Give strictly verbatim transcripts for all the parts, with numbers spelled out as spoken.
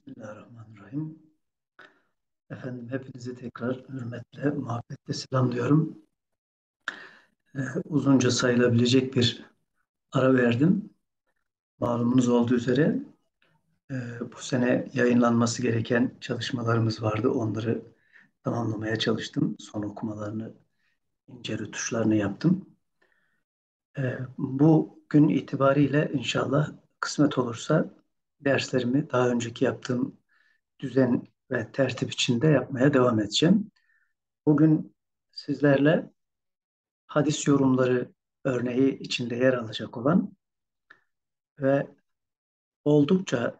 Bismillahirrahmanirrahim. Efendim hepinizi tekrar hürmetle, muhabbetle selamlıyorum. Ee, uzunca sayılabilecek bir ara verdim. Malumunuz olduğu üzere e, bu sene yayınlanması gereken çalışmalarımız vardı. Onları tamamlamaya çalıştım. Son okumalarını, ince rötuşlarını yaptım. Ee, bu gün itibariyle inşallah kısmet olursa derslerimi daha önceki yaptığım düzen ve tertip içinde yapmaya devam edeceğim. Bugün sizlerle hadis yorumları örneği içinde yer alacak olan ve oldukça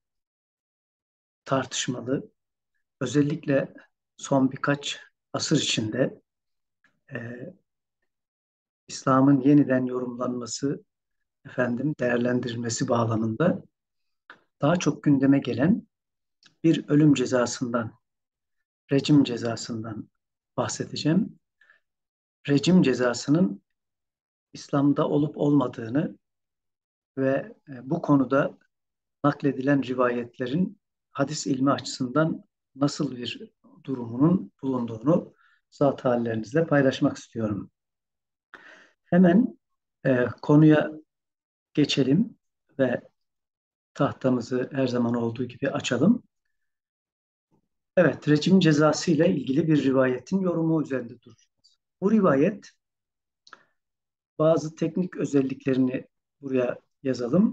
tartışmalı, özellikle son birkaç asır içinde e, İslam'ın yeniden yorumlanması, efendim değerlendirilmesi bağlamında daha çok gündeme gelen bir ölüm cezasından, rejim cezasından bahsedeceğim. Rejim cezasının İslam'da olup olmadığını ve e, bu konuda nakledilen rivayetlerin hadis ilmi açısından nasıl bir durumunun bulunduğunu zat hallerinizle paylaşmak istiyorum. Hemen e, konuya geçelim ve tahtamızı her zaman olduğu gibi açalım. Evet, rejim cezası ile ilgili bir rivayetin yorumu üzerinde duracağız. Bu rivayet bazı teknik özelliklerini buraya yazalım.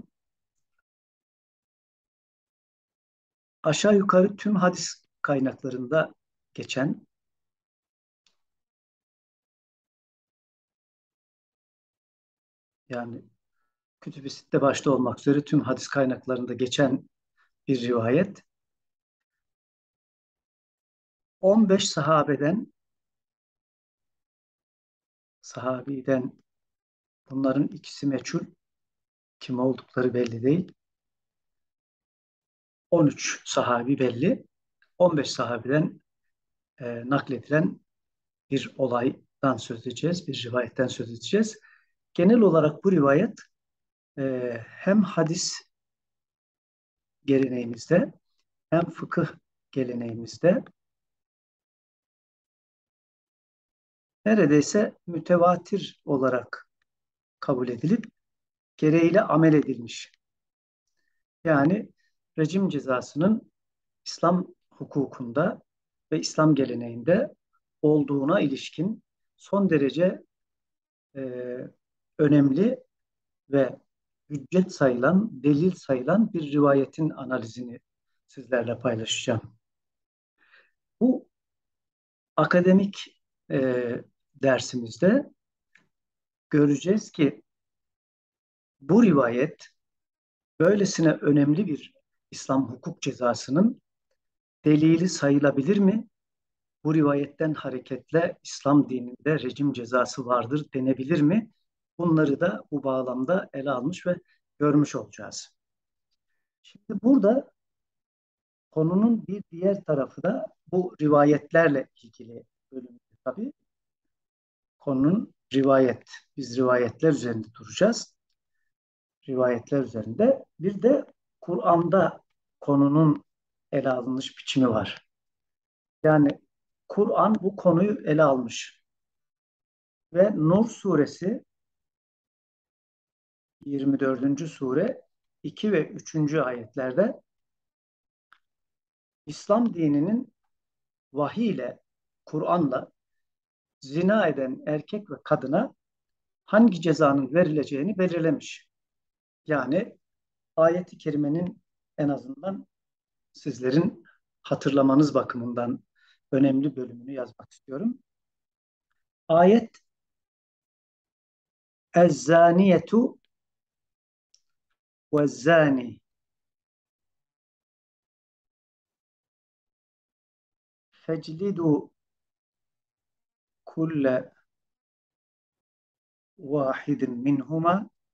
Aşağı yukarı tüm hadis kaynaklarında geçen, yani Kütüb-i Sitte başta olmak üzere tüm hadis kaynaklarında geçen bir rivayet. on beş sahabeden, sahabiden bunların ikisi meçhul, kim oldukları belli değil. on üç sahabi belli. on beş sahabeden e, nakledilen bir olaydan söz edeceğiz, bir rivayetten söz edeceğiz. Genel olarak bu rivayet e, hem hadis geleneğimizde hem fıkıh geleneğimizde neredeyse mütevatir olarak kabul edilip gereğiyle amel edilmiş. Yani rejim cezasının İslam hukukunda ve İslam geleneğinde olduğuna ilişkin son derece e, önemli ve hüccet sayılan, delil sayılan bir rivayetin analizini sizlerle paylaşacağım. Bu akademik e, dersimizde göreceğiz ki bu rivayet böylesine önemli bir İslam hukuk cezasının delili sayılabilir mi? Bu rivayetten hareketle İslam dininde rejim cezası vardır denebilir mi? Bunları da bu bağlamda ele almış ve görmüş olacağız. Şimdi burada konunun bir diğer tarafı da bu rivayetlerle ilgili bölüm tabii. Konunun rivayet. Biz rivayetler üzerinde duracağız. Rivayetler üzerinde. Bir de Kur'an'da konunun ele alınmış biçimi var. Yani Kur'an bu konuyu ele almış. Ve Nur suresi yirmi dördüncü sure iki ve üçüncü ayetlerde İslam dininin vahiy ile, Kur'an'la zina eden erkek ve kadına hangi cezanın verileceğini belirlemiş. Yani ayet-i kerimenin en azından sizlerin hatırlamanız bakımından önemli bölümünü yazmak istiyorum. Ayet Ez-zaniyetu ve-zani feclidu kulle vahidin minhuma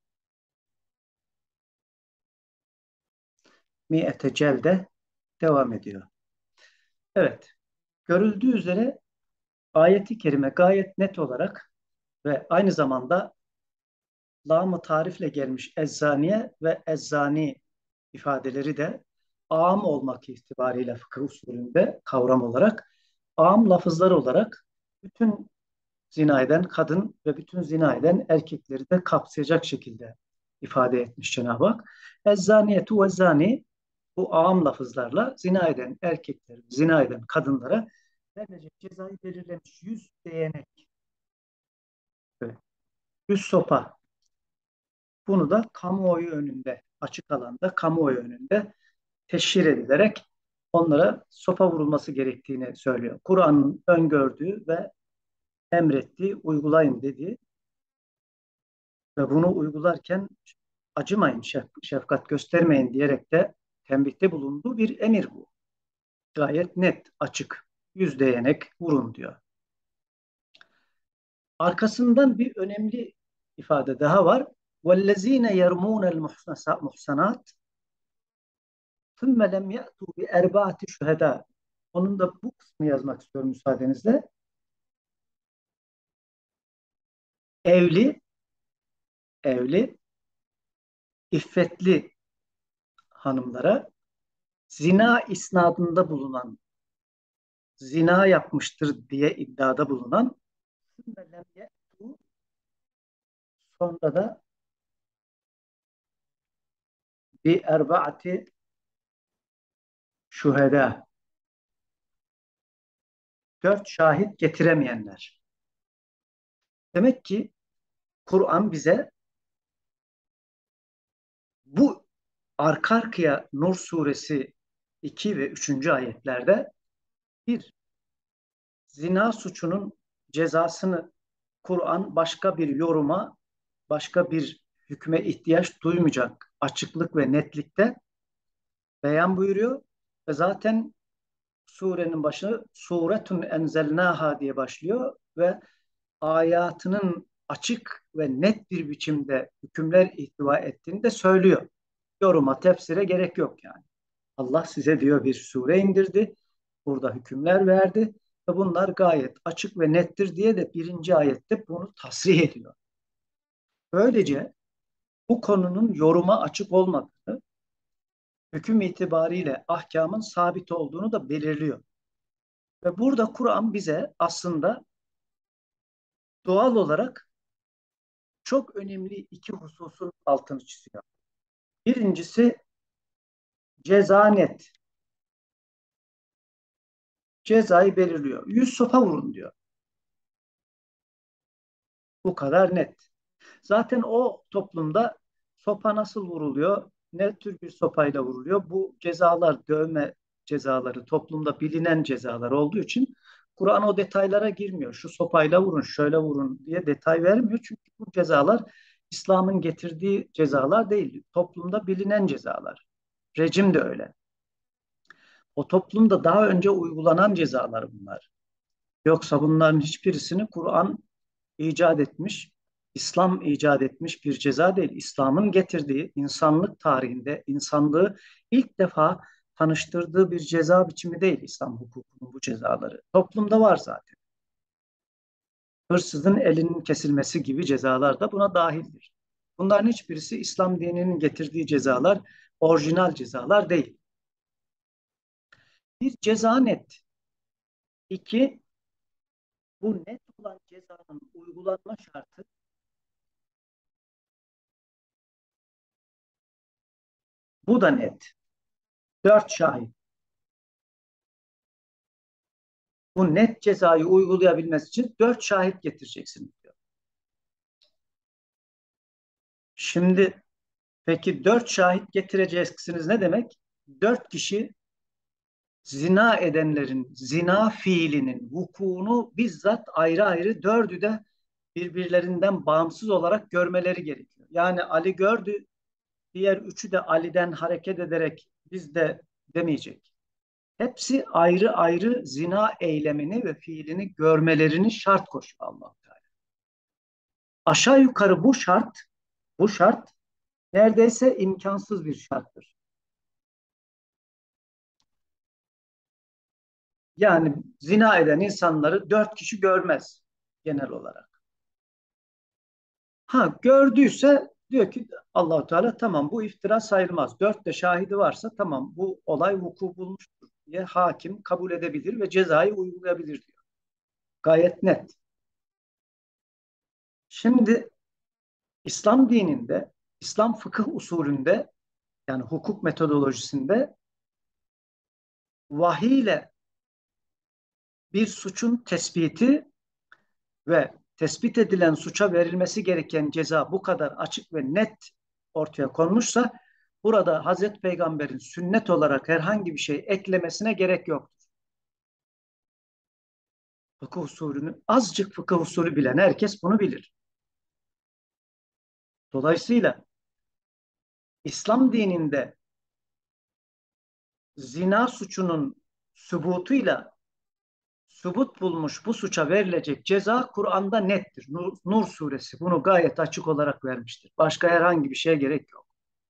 mi'ete celde devam ediyor. Evet, görüldüğü üzere ayeti kerime gayet net olarak ve aynı zamanda lam-ı tarifle gelmiş ezzaniye ve ezzani ifadeleri de am olmak itibariyle fıkıh usulünde kavram olarak am lafızları olarak bütün zina eden kadın ve bütün zina eden erkekleri de kapsayacak şekilde ifade etmiş Cenab-ı Hak. Ezzaniyetu ve zani bu am lafızlarla zina eden erkekler, zina eden kadınlara verilecek cezayı belirlemiş. Yüz değnek, yüz sopa. Bunu da kamuoyu önünde, açık alanda kamuoyu önünde teşhir edilerek onlara sopa vurulması gerektiğini söylüyor. Kur'an'ın öngördüğü ve emrettiği, uygulayın dediği ve bunu uygularken acımayın, şef- şefkat göstermeyin diyerek de tembihte bulunduğu bir emir bu. Gayet net, açık. Yüz değenek vurun diyor. Arkasından bir önemli ifade daha var. وَالَّذ۪ينَ يَرْمُونَ الْمُحْسَنَاتِ ثُمَّ لَمْ يَأْتُوا بِاَرْبَعَةِ شُهَدَى. Onun da bu kısmını yazmak istiyorum müsaadenizle. Evli, evli, iffetli hanımlara zina isnadında bulunan, zina yapmıştır diye iddiada bulunan sonra da bir erbaati şüheda, dört şahit getiremeyenler. Demek ki Kur'an bize bu arka arkaya Nur suresi iki ve üçüncü ayetlerde bir, zina suçunun cezasını Kur'an başka bir yoruma, başka bir hükme ihtiyaç duymayacak açıklık ve netlikte beyan buyuruyor. Ve zaten surenin başı suretun enzelnaha diye başlıyor ve ayatının açık ve net bir biçimde hükümler ihtiva ettiğini de söylüyor. Yoruma, tefsire gerek yok yani. Allah size diyor bir sure indirdi. Burada hükümler verdi ve bunlar gayet açık ve nettir diye de birinci ayette bunu tasrih ediyor. Böylece bu konunun yoruma açık olmadığını, hüküm itibariyle ahkamın sabit olduğunu da belirliyor. Ve burada Kur'an bize aslında doğal olarak çok önemli iki hususun altını çiziyor. Birincisi ceza net. Cezayı belirliyor. Yüz sopa vurun diyor. Bu kadar net. Zaten o toplumda sopa nasıl vuruluyor? Ne tür bir sopayla vuruluyor? Bu cezalar, dövme cezaları toplumda bilinen cezalar olduğu için Kur'an o detaylara girmiyor. Şu sopayla vurun, şöyle vurun diye detay vermiyor. Çünkü bu cezalar İslam'ın getirdiği cezalar değil. Toplumda bilinen cezalar. Rejim de öyle. O toplumda daha önce uygulanan cezalar bunlar. Yoksa bunların hiçbirisini Kur'an icat etmiş, İslam icat etmiş bir ceza değil. İslam'ın getirdiği insanlık tarihinde insanlığı ilk defa tanıştırdığı bir ceza biçimi değil İslam hukukunun bu cezaları. Toplumda var zaten. Hırsızın elinin kesilmesi gibi cezalar da buna dahildir. Bunların hiçbirisi İslam dininin getirdiği cezalar, orijinal cezalar değil. Bir, ceza net. İki, bu net olan cezanın uygulanma şartı bu da net. Dört şahit. Bu net cezayı uygulayabilmesi için dört şahit getireceksin diyor. Şimdi peki dört şahit getireceksiniz ne demek? Dört kişi zina edenlerin zina fiilinin vukuunu bizzat ayrı ayrı dördü de birbirlerinden bağımsız olarak görmeleri gerekiyor. Yani Ali gördü, diğer üçü de Ali'den hareket ederek biz de demeyecek. Hepsi ayrı ayrı zina eylemini ve fiilini görmelerini şart koşuyor Allah Teala. Aşağı yukarı bu şart, bu şart neredeyse imkansız bir şarttır. Yani zina eden insanları dört kişi görmez genel olarak. Ha gördüyse Diyor ki Allahu Teala tamam bu iftira sayılmaz. Dört de şahidi varsa tamam bu olay vuku bulmuştur diye hakim kabul edebilir ve cezayı uygulayabilir diyor. Gayet net. Şimdi İslam dininde, İslam fıkıh usulünde yani hukuk metodolojisinde vahiy ile bir suçun tespiti ve tespit edilen suça verilmesi gereken ceza bu kadar açık ve net ortaya konmuşsa burada Hazreti Peygamber'in sünnet olarak herhangi bir şey eklemesine gerek yoktur. Fıkıh usulünü azıcık fıkıh usulü bilen herkes bunu bilir. Dolayısıyla İslam dininde zina suçunun sübutuyla sübut bulmuş bu suça verilecek ceza Kur'an'da nettir. Nur, Nur suresi bunu gayet açık olarak vermiştir. Başka herhangi bir şeye gerek yok.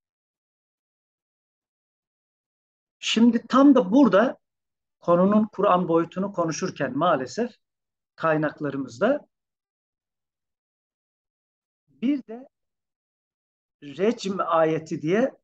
Şimdi tam da burada konunun Kur'an boyutunu konuşurken maalesef kaynaklarımızda bir de recm ayeti diye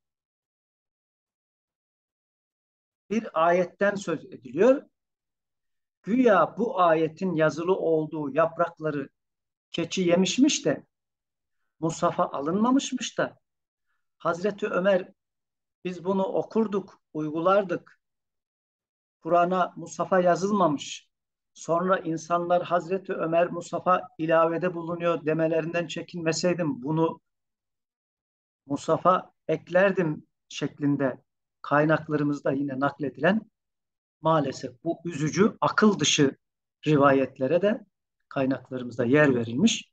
bir ayetten söz ediliyor. Güya bu ayetin yazılı olduğu yaprakları keçi yemişmiş de Musaf'a alınmamışmış da Hazreti Ömer biz bunu okurduk, uygulardık. Kur'an'a Musaf'a yazılmamış. Sonra insanlar Hazreti Ömer Musaf'a ilavede bulunuyor demelerinden çekinmeseydim bunu Musaf'a eklerdim şeklinde kaynaklarımızda yine nakledilen maalesef bu üzücü akıl dışı rivayetlere de kaynaklarımızda yer verilmiş.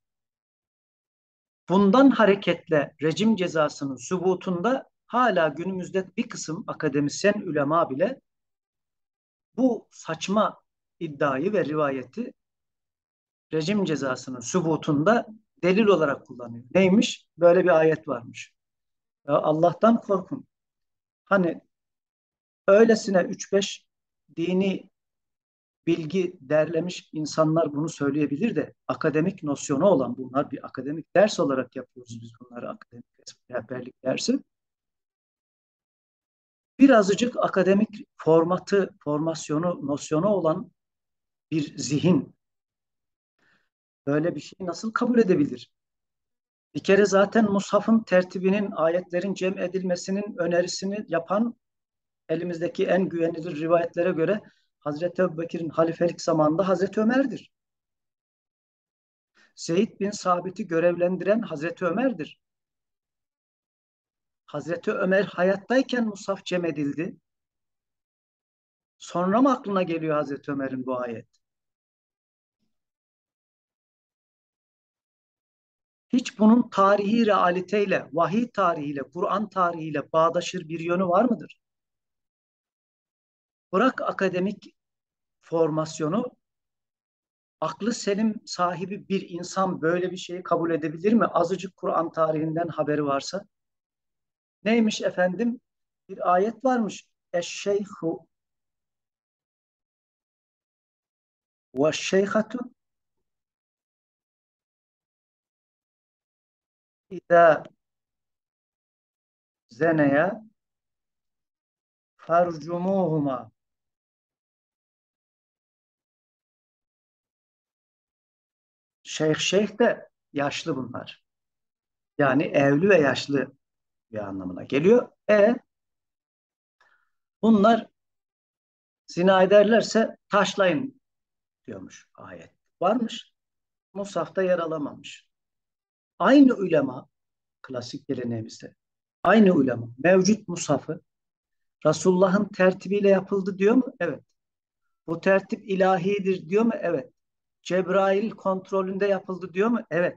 Bundan hareketle rejim cezasının sübutunda hala günümüzde bir kısım akademisyen ulema bile bu saçma iddiayı ve rivayeti rejim cezasının sübutunda delil olarak kullanıyor. Neymiş? Böyle bir ayet varmış. Ya Allah'tan korkun. Hani öylesine üç beş dini bilgi derlemiş insanlar bunu söyleyebilir de akademik nosyonu olan bunlar bir akademik ders olarak yapıyoruz biz bunları akademik rehberlik dersi. Birazcık akademik formatı, formasyonu, nosyonu olan bir zihin böyle bir şeyi nasıl kabul edebilir? Bir kere zaten Mushaf'ın tertibinin, ayetlerin cem edilmesinin önerisini yapan elimizdeki en güvenilir rivayetlere göre Hazreti Ebubekir'in halifelik zamanında Hazreti Ömer'dir. Zeyd bin Sabit'i görevlendiren Hazreti Ömer'dir. Hazreti Ömer hayattayken Mushaf cem edildi. Sonra mı aklına geliyor Hazreti Ömer'in bu ayet? Hiç bunun tarihi realiteyle, vahiy tarihiyle, Kur'an tarihiyle bağdaşır bir yönü var mıdır? Bırak akademik formasyonu, aklı selim sahibi bir insan böyle bir şeyi kabul edebilir mi? Azıcık Kur'an tarihinden haberi varsa. Neymiş efendim? Bir ayet varmış. Eşşeyhu ve şeyhatu İza zeneya farcumuhuma. Şeyh şeyh de yaşlı bunlar. Yani evli ve yaşlı bir anlamına geliyor. E bunlar zina ederlerse taşlayın diyormuş ayet. Varmış. Musaf'ta yer alamamış. Aynı ulema klasik geleneğimizde. Aynı ulema mevcut Musaf'ı Resulullah'ın tertibiyle yapıldı diyor mu? Evet. Bu tertip ilahidir diyor mu? Evet. Cebrail kontrolünde yapıldı diyor mu? Evet.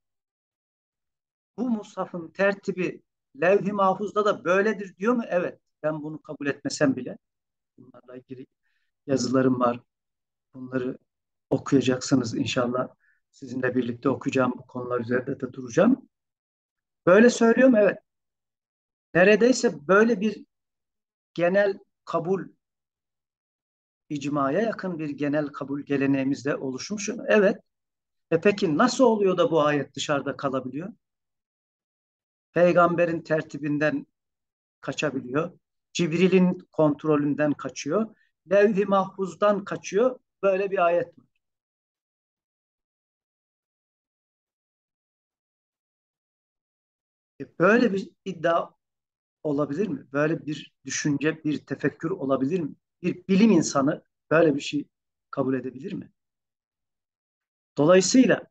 Bu mushafın tertibi levh-i mahfuzda da böyledir diyor mu? Evet. Ben bunu kabul etmesem bile bunlarla ilgili yazılarım var. Bunları okuyacaksınız inşallah. Sizinle birlikte okuyacağım bu konular üzerinde de duracağım. Böyle söylüyorum evet. Neredeyse böyle bir genel kabul, icmaya yakın bir genel kabul geleneğimizde oluşmuş. Evet. E peki nasıl oluyor da bu ayet dışarıda kalabiliyor? Peygamberin tertibinden kaçabiliyor. Cibril'in kontrolünden kaçıyor. Levh-i mahfuzdan kaçıyor. Böyle bir ayet var. E, Böyle bir iddia olabilir mi? Böyle bir düşünce, bir tefekkür olabilir mi? Bir bilim insanı böyle bir şey kabul edebilir mi? Dolayısıyla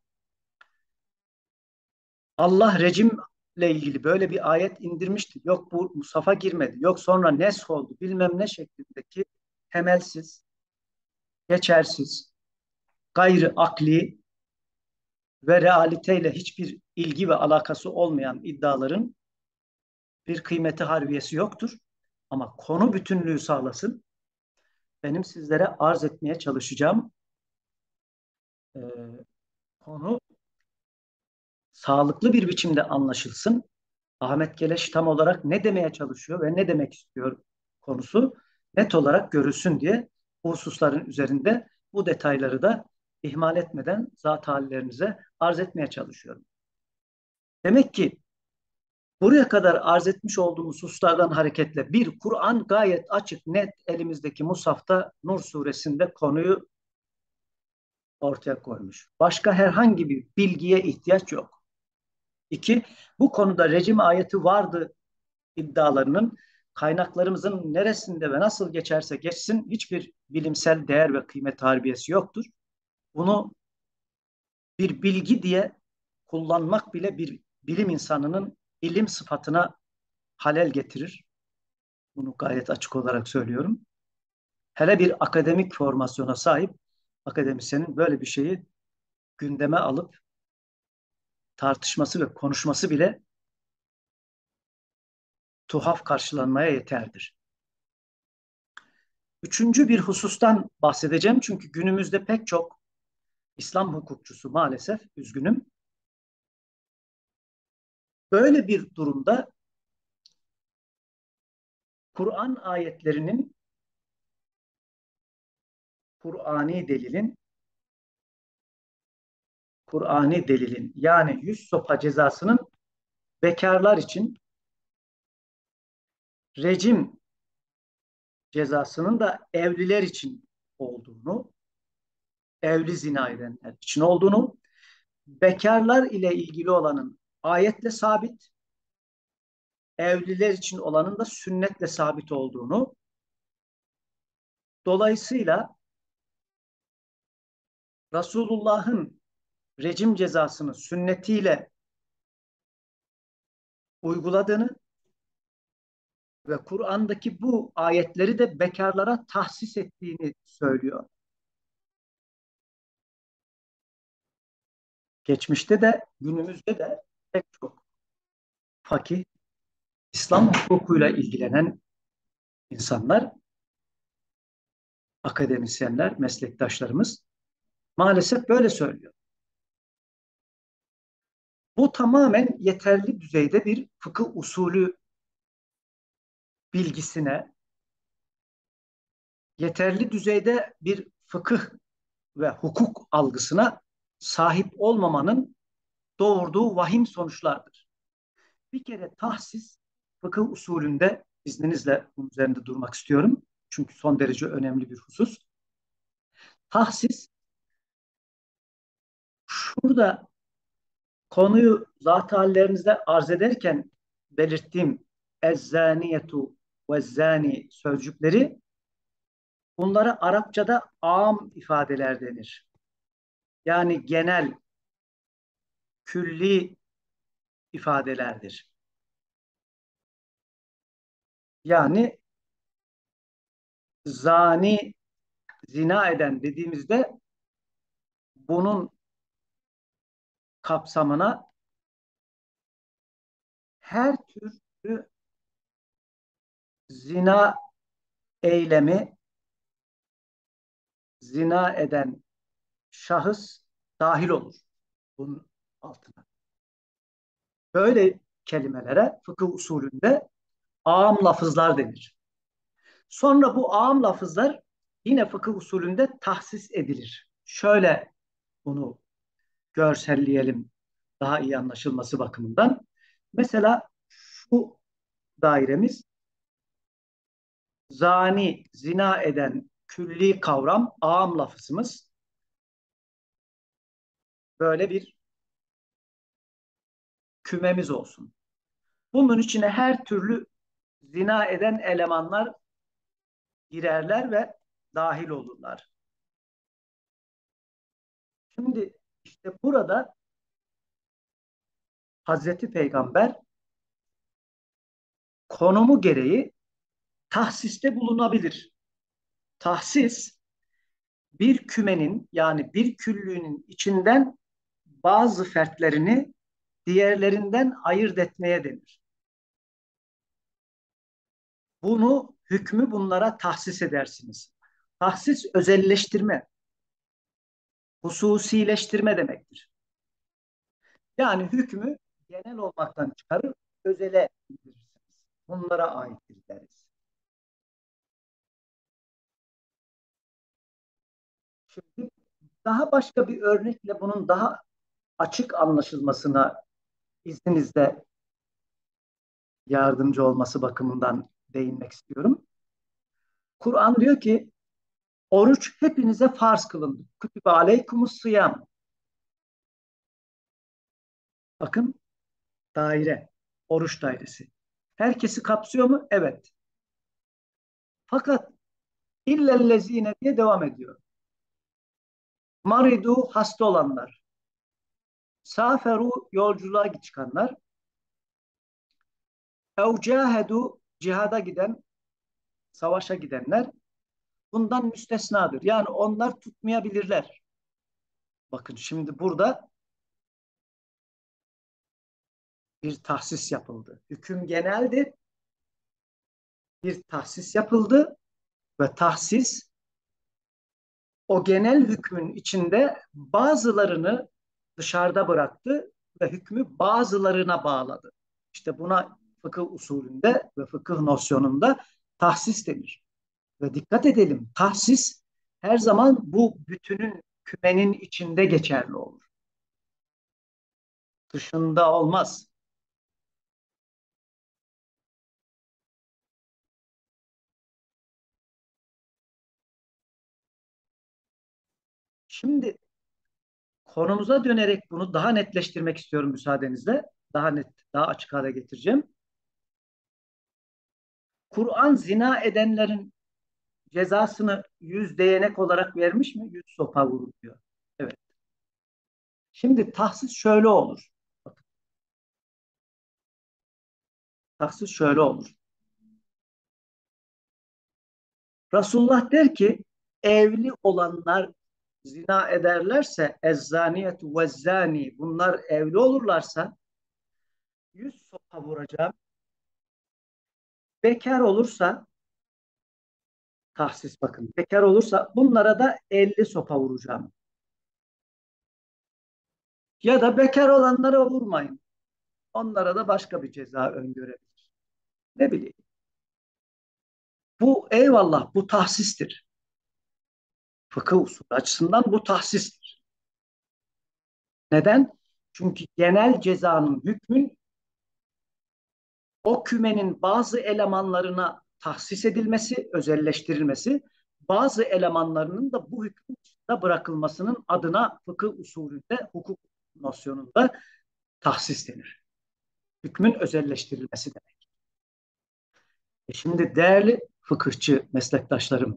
Allah rejimle ilgili böyle bir ayet indirmişti. Yok bu Musaf'a girmedi. Yok sonra nesh oldu. Bilmem ne şeklindeki temelsiz, geçersiz, gayri akli ve realiteyle hiçbir ilgi ve alakası olmayan iddiaların bir kıymeti harbiyesi yoktur. Ama konu bütünlüğü sağlasın. Benim sizlere arz etmeye çalışacağım e, konu sağlıklı bir biçimde anlaşılsın. Ahmet Keleş tam olarak ne demeye çalışıyor ve ne demek istiyor konusu net olarak görülsün diye bu hususların üzerinde bu detayları da ihmal etmeden zat hallerinize arz etmeye çalışıyorum. Demek ki buraya kadar arz etmiş olduğumuz hususlardan hareketle bir Kur'an gayet açık, net elimizdeki Musaf'ta Nur suresinde konuyu ortaya koymuş. Başka herhangi bir bilgiye ihtiyaç yok. İki, bu konuda rejim ayeti vardı iddialarının kaynaklarımızın neresinde ve nasıl geçerse geçsin hiçbir bilimsel değer ve kıymet harbiyesi yoktur. Bunu bir bilgi diye kullanmak bile bir bilim insanının ilim sıfatına halel getirir. Bunu gayet açık olarak söylüyorum. Hele bir akademik formasyona sahip akademisyenin böyle bir şeyi gündeme alıp tartışması ve konuşması bile tuhaf karşılanmaya yeterdir. Üçüncü bir husustan bahsedeceğim çünkü günümüzde pek çok İslam hukukçusu maalesef, üzgünüm, böyle bir durumda Kur'an ayetlerinin, Kur'ani delilin, Kur'ani delilin yani yüz sopa cezasının bekarlar için, rejim cezasının da evliler için olduğunu, evli zina edenler için olduğunu, bekarlar ile ilgili olanın ayetle sabit, evliler için olanın da sünnetle sabit olduğunu, dolayısıyla Resulullah'ın rejim cezasını sünnetiyle uyguladığını ve Kur'an'daki bu ayetleri de bekarlara tahsis ettiğini söylüyor. Geçmişte de günümüzde de pek çok fakih, İslam hukukuyla ilgilenen insanlar, akademisyenler, meslektaşlarımız maalesef böyle söylüyor. Bu tamamen yeterli düzeyde bir fıkıh usulü bilgisine, yeterli düzeyde bir fıkıh ve hukuk algısına sahip olmamanın doğurduğu vahim sonuçlardır. Bir kere tahsis fıkıh usulünde izninizle bunun üzerinde durmak istiyorum. Çünkü son derece önemli bir husus. Tahsis şurada konuyu zat hallerinizde arz ederken belirttiğim ezzaniyetu ve zani sözcükleri bunlara Arapçada am ifadeler denir. Yani genel, külli ifadelerdir. Yani zani, zina eden dediğimizde bunun kapsamına her türlü zina eylemi, zina eden şahıs dahil olur bunun altına. Böyle kelimelere fıkıh usulünde âam lafızlar denir. Sonra bu âam lafızlar yine fıkıh usulünde tahsis edilir. Şöyle bunu görselleyelim daha iyi anlaşılması bakımından. Mesela Bu dairemiz zani, zina eden külli kavram, ağam lafızımız böyle bir kümemiz olsun. Bunun içine her türlü zina eden elemanlar girerler ve dahil olurlar. Şimdi işte burada Hazreti Peygamber konumu gereği tahsiste bulunabilir. Tahsis bir kümenin yani bir küllüğünün içinden bazı fertlerini diğerlerinden ayırt etmeye denir. Bunu hükmü bunlara tahsis edersiniz. Tahsis özelleştirme, hususileştirme demektir. Yani hükmü genel olmaktan çıkarır, özele indirirsiniz. Bunlara aittir deriz. Şimdi daha başka bir örnekle bunun daha açık anlaşılmasına izninizle yardımcı olması bakımından değinmek istiyorum. Kur'an diyor ki oruç hepinize farz kılındı. Kütübe aleykumus sıyam. Bakın daire, oruç dairesi. Herkesi kapsıyor mu? Evet. Fakat illellezine diye devam ediyor. Maridu hasta olanlar, saferu yolculuğa çıkanlar, evcahedu cihada giden, savaşa gidenler bundan müstesnadır. Yani onlar tutmayabilirler. Bakın şimdi burada bir tahsis yapıldı. Hüküm geneldi, bir tahsis yapıldı ve tahsis o genel hükmün içinde bazılarını dışarıda bıraktı ve hükmü bazılarına bağladı. İşte buna fıkıh usulünde ve fıkıh nosyonunda tahsis denir. Ve dikkat edelim, tahsis her zaman bu bütünün, kümenin içinde geçerli olur. Dışında olmaz. Şimdi konumuza dönerek bunu daha netleştirmek istiyorum müsaadenizle. Daha net, daha açık hale getireceğim. Kur'an zina edenlerin cezasını yüz değnek olarak vermiş mi? Yüz sopa vurur diyor. Evet. Şimdi tahsis şöyle olur. Bakın, tahsis şöyle olur. Resulullah der ki evli olanlar zina ederlerse ezzaniyetu ve zani bunlar evli olurlarsa yüz sopa vuracağım. Bekar olursa tahsis bakın. Bekar olursa bunlara da elli sopa vuracağım. Ya da bekar olanlara vurmayın. Onlara da başka bir ceza öngörebilir. Ne bileyim. Bu eyvallah bu tahsistir. Fıkıh usulü açısından bu tahsistir. Neden? Çünkü genel cezanın hükmün o kümenin bazı elemanlarına tahsis edilmesi, özelleştirilmesi, bazı elemanlarının da bu hükmün dışında bırakılmasının adına fıkıh usulünde, hukuk nosyonunda tahsis denir. Hükmün özelleştirilmesi demek. E şimdi değerli fıkıhçı meslektaşlarım,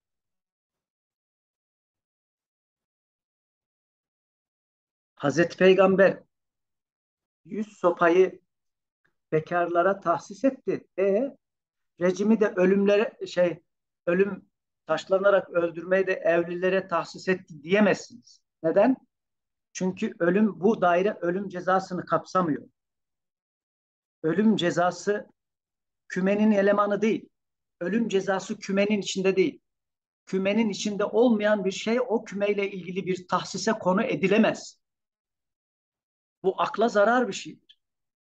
Hazreti Peygamber yüz sopayı bekarlara tahsis etti. E rejimi de ölümlere şey ölüm taşlanarak öldürmeyi de evlilere tahsis etti diyemezsiniz. Neden? Çünkü ölüm bu daire ölüm cezasını kapsamıyor. Ölüm cezası kümenin elemanı değil. Ölüm cezası kümenin içinde değil. Kümenin içinde olmayan bir şey o kümeyle ilgili bir tahsise konu edilemez. Bu akla zarar bir şeydir.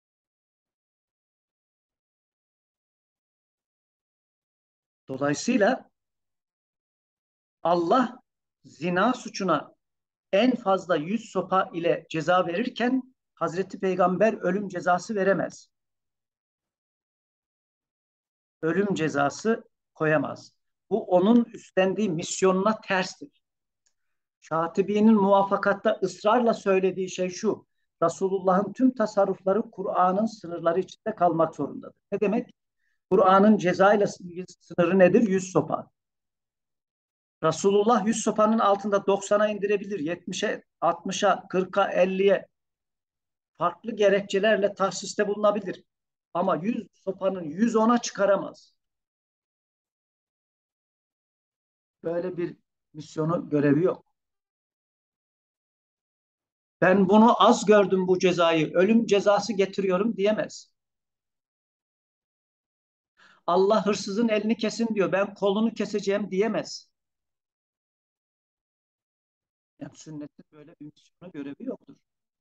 Dolayısıyla Allah zina suçuna en fazla yüz sopa ile ceza verirken Hazreti Peygamber ölüm cezası veremez. ölüm cezası koyamaz. Bu onun üstlendiği misyonuna terstir. Şatibi'nin muvafakatta ısrarla söylediği şey şu: Resulullah'ın tüm tasarrufları Kur'an'ın sınırları içinde kalmak zorundadır. Ne demek? Kur'an'ın ceza ile sınırı nedir? Yüz sopa. Resulullah yüz sopanın altında doksana indirebilir, yetmişe, altmışa, kırka, elliye farklı gerekçelerle tahsiste bulunabilir. Ama yüz sopanın yüz ona çıkaramaz. Böyle bir misyonu, görevi yok. Ben bunu az gördüm bu cezayı, ölüm cezası getiriyorum diyemez. Allah hırsızın elini kesin diyor, ben kolunu keseceğim diyemez. Yani sünnetin böyle bir misyonu, görevi yoktur.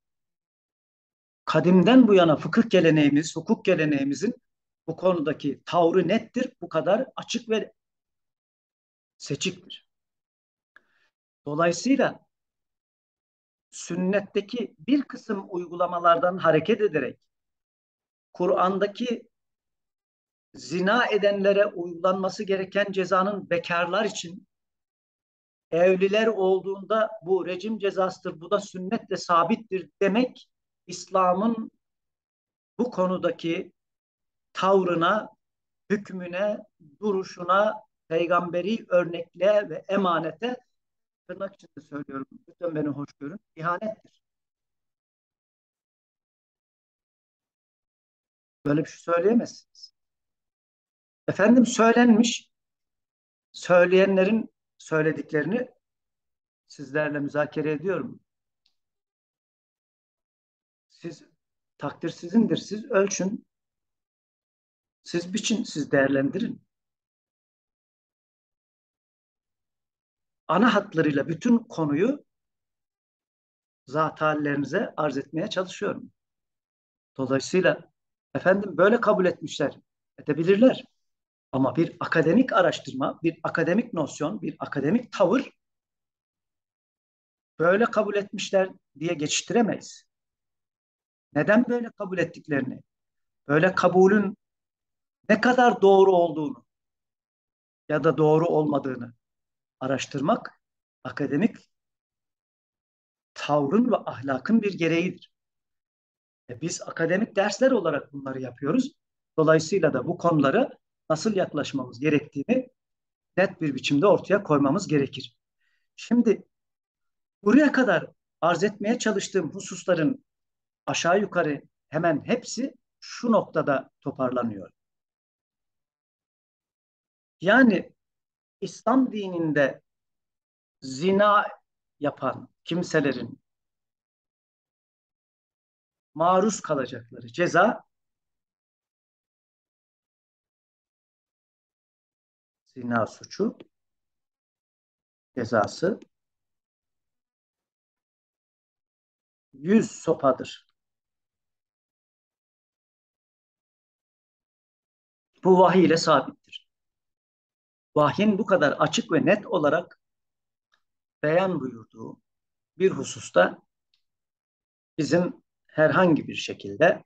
Kadimden bu yana fıkıh geleneğimiz, hukuk geleneğimizin bu konudaki tavrı nettir. Bu kadar açık ve seçiktir. Dolayısıyla sünnetteki bir kısım uygulamalardan hareket ederek Kur'an'daki zina edenlere uygulanması gereken cezanın bekarlar için, evliler olduğunda bu rejim cezasıdır, bu da sünnetle sabittir demek, İslam'ın bu konudaki tavrına, hükmüne, duruşuna, peygamberi örnekle ve emanete, tırnak içinde söylüyorum, lütfen beni hoş görün, ihanettir. Böyle bir şey söyleyemezsiniz. Efendim, söylenmiş, söyleyenlerin söylediklerini sizlerle müzakere ediyorum. Siz, takdir sizindir. Siz ölçün, siz biçin, siz değerlendirin. Ana hatlarıyla bütün konuyu zat hallerinize arz etmeye çalışıyorum. Dolayısıyla efendim böyle kabul etmişler, edebilirler. Ama bir akademik araştırma, bir akademik nosyon, bir akademik tavır böyle kabul etmişler diye geçiştiremeyiz. Neden böyle kabul ettiklerini, böyle kabulün ne kadar doğru olduğunu ya da doğru olmadığını araştırmak akademik tavrın ve ahlakın bir gereğidir. E biz akademik dersler olarak bunları yapıyoruz. Dolayısıyla da bu konulara nasıl yaklaşmamız gerektiğini net bir biçimde ortaya koymamız gerekir. Şimdi buraya kadar arz etmeye çalıştığım hususların aşağı yukarı hemen hepsi şu noktada toparlanıyor. Yani İslam dininde zina yapan kimselerin maruz kalacakları ceza, zina suçu cezası yüz sopadır. Bu vahiy ile sabittir. Vahyin bu kadar açık ve net olarak beyan buyurduğu bir hususta bizim herhangi bir şekilde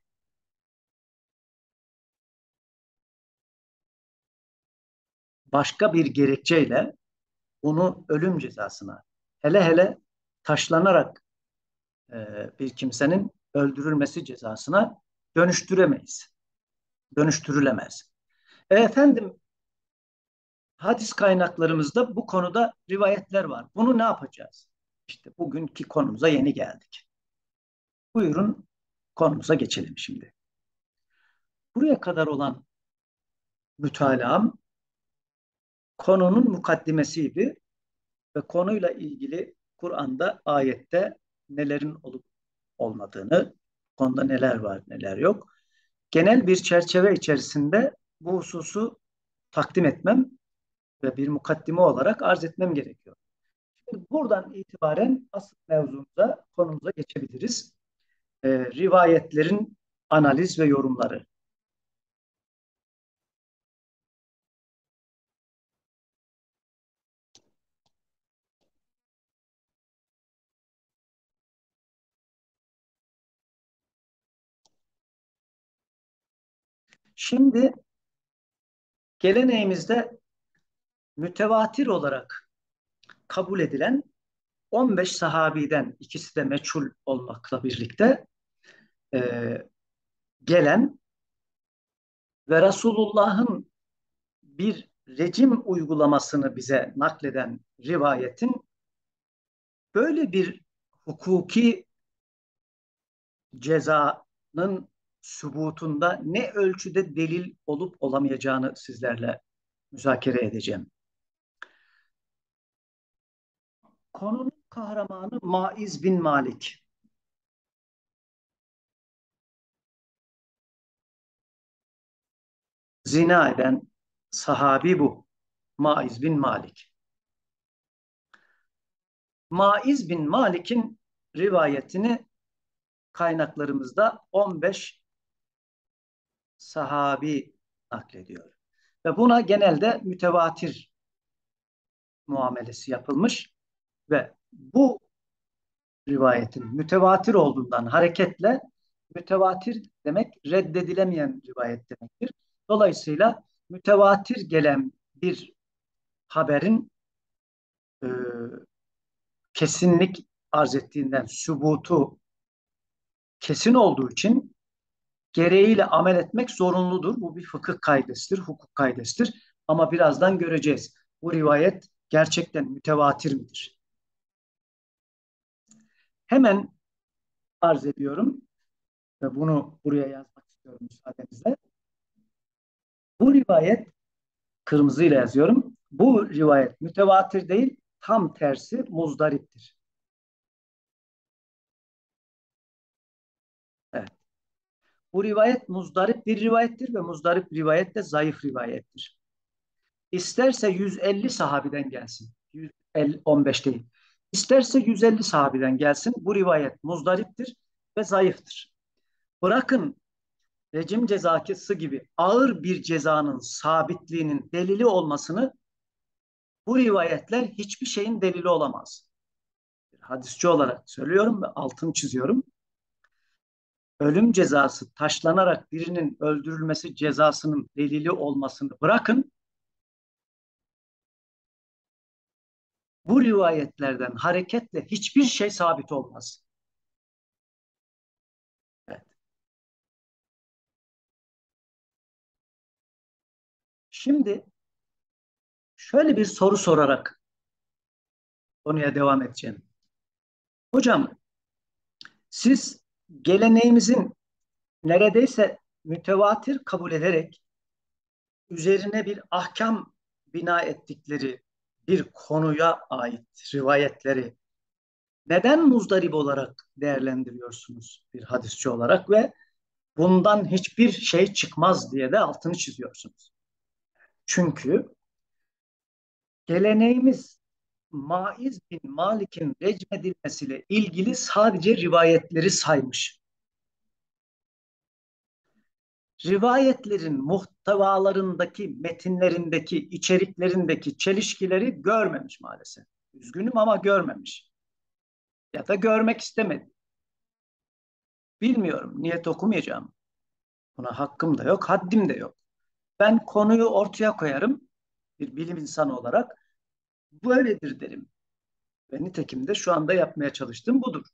başka bir gerekçeyle bunu ölüm cezasına, hele hele taşlanarak e, bir kimsenin öldürülmesi cezasına dönüştüremeyiz. Dönüştürülemez. E efendim, hadis kaynaklarımızda bu konuda rivayetler var. Bunu ne yapacağız? İşte bugünkü konumuza yeni geldik. Buyurun, konumuza geçelim şimdi. Buraya kadar olan mütalaam konunun mukaddimesiydi ve konuyla ilgili Kur'an'da, ayette nelerin olup olmadığını, konuda neler var, neler yok, genel bir çerçeve içerisinde bu hususu takdim etmem ve bir mukaddime olarak arz etmem gerekiyor. Şimdi buradan itibaren asıl mevzumuza, konumuza geçebiliriz. Ee, rivayetlerin analiz ve yorumları. Şimdi Geleneğimizde mütevatir olarak kabul edilen on beş sahabiden, ikisi de meçhul olmakla birlikte e, gelen ve Resulullah'ın bir rejim uygulamasını bize nakleden rivayetin böyle bir hukuki cezanın sübutunda ne ölçüde delil olup olamayacağını sizlerle müzakere edeceğim. Konunun kahramanı Maiz bin Malik. Zina eden sahabi bu. Maiz bin Malik. Maiz bin Malik'in rivayetini kaynaklarımızda on beş sahabi naklediyor. Ve buna genelde mütevatir muamelesi yapılmış ve bu rivayetin mütevatir olduğundan hareketle mütevatir demek reddedilemeyen rivayet demektir. Dolayısıyla mütevatir gelen bir haberin e, kesinlik arz ettiğinden sübutu kesin olduğu için gereğiyle amel etmek zorunludur. Bu bir fıkıh kaidesidir, hukuk kaidesidir. Ama birazdan göreceğiz. Bu rivayet gerçekten mütevatir midir? Hemen arz ediyorum ve bunu buraya yazmak istiyorum müsaadenizle. Bu rivayet, kırmızıyla yazıyorum. Bu rivayet mütevatir değil, tam tersi muzdariptir. Evet. Bu rivayet muzdarip bir rivayettir ve muzdarip rivayet de zayıf rivayettir. İsterse yüz elli sahabiden gelsin. yüz elli, on beş değil. İsterse yüz elli sahabeden gelsin. Bu rivayet muzdariptir ve zayıftır. Bırakın rejim cezası gibi ağır bir cezanın sabitliğinin delili olmasını, bu rivayetler hiçbir şeyin delili olamaz. Bir hadisçi olarak söylüyorum ve altını çiziyorum. Ölüm cezası taşlanarak birinin öldürülmesi cezasının delili olmasını bırakın, bu rivayetlerden hareketle hiçbir şey sabit olmaz. Evet. Şimdi şöyle bir soru sorarak konuya devam edeceğim. Hocam, siz geleneğimizin neredeyse mütevatir kabul ederek üzerine bir ahkam bina ettikleri bir konuya ait rivayetleri neden muzdarip olarak değerlendiriyorsunuz bir hadisçi olarak ve bundan hiçbir şey çıkmaz diye de altını çiziyorsunuz? Çünkü geleneğimiz Maiz bin Malik'in recmedilmesiyle ilgili sadece rivayetleri saymış. Rivayetlerin muhtevalarındaki, metinlerindeki, içeriklerindeki çelişkileri görmemiş maalesef. Üzgünüm ama görmemiş. Ya da görmek istemedi. Bilmiyorum, niyet okumayacağım. Buna hakkım da yok, haddim de yok. Ben konuyu ortaya koyarım bir bilim insanı olarak. Böyledir derim. Ve nitekim de şu anda yapmaya çalıştığım budur.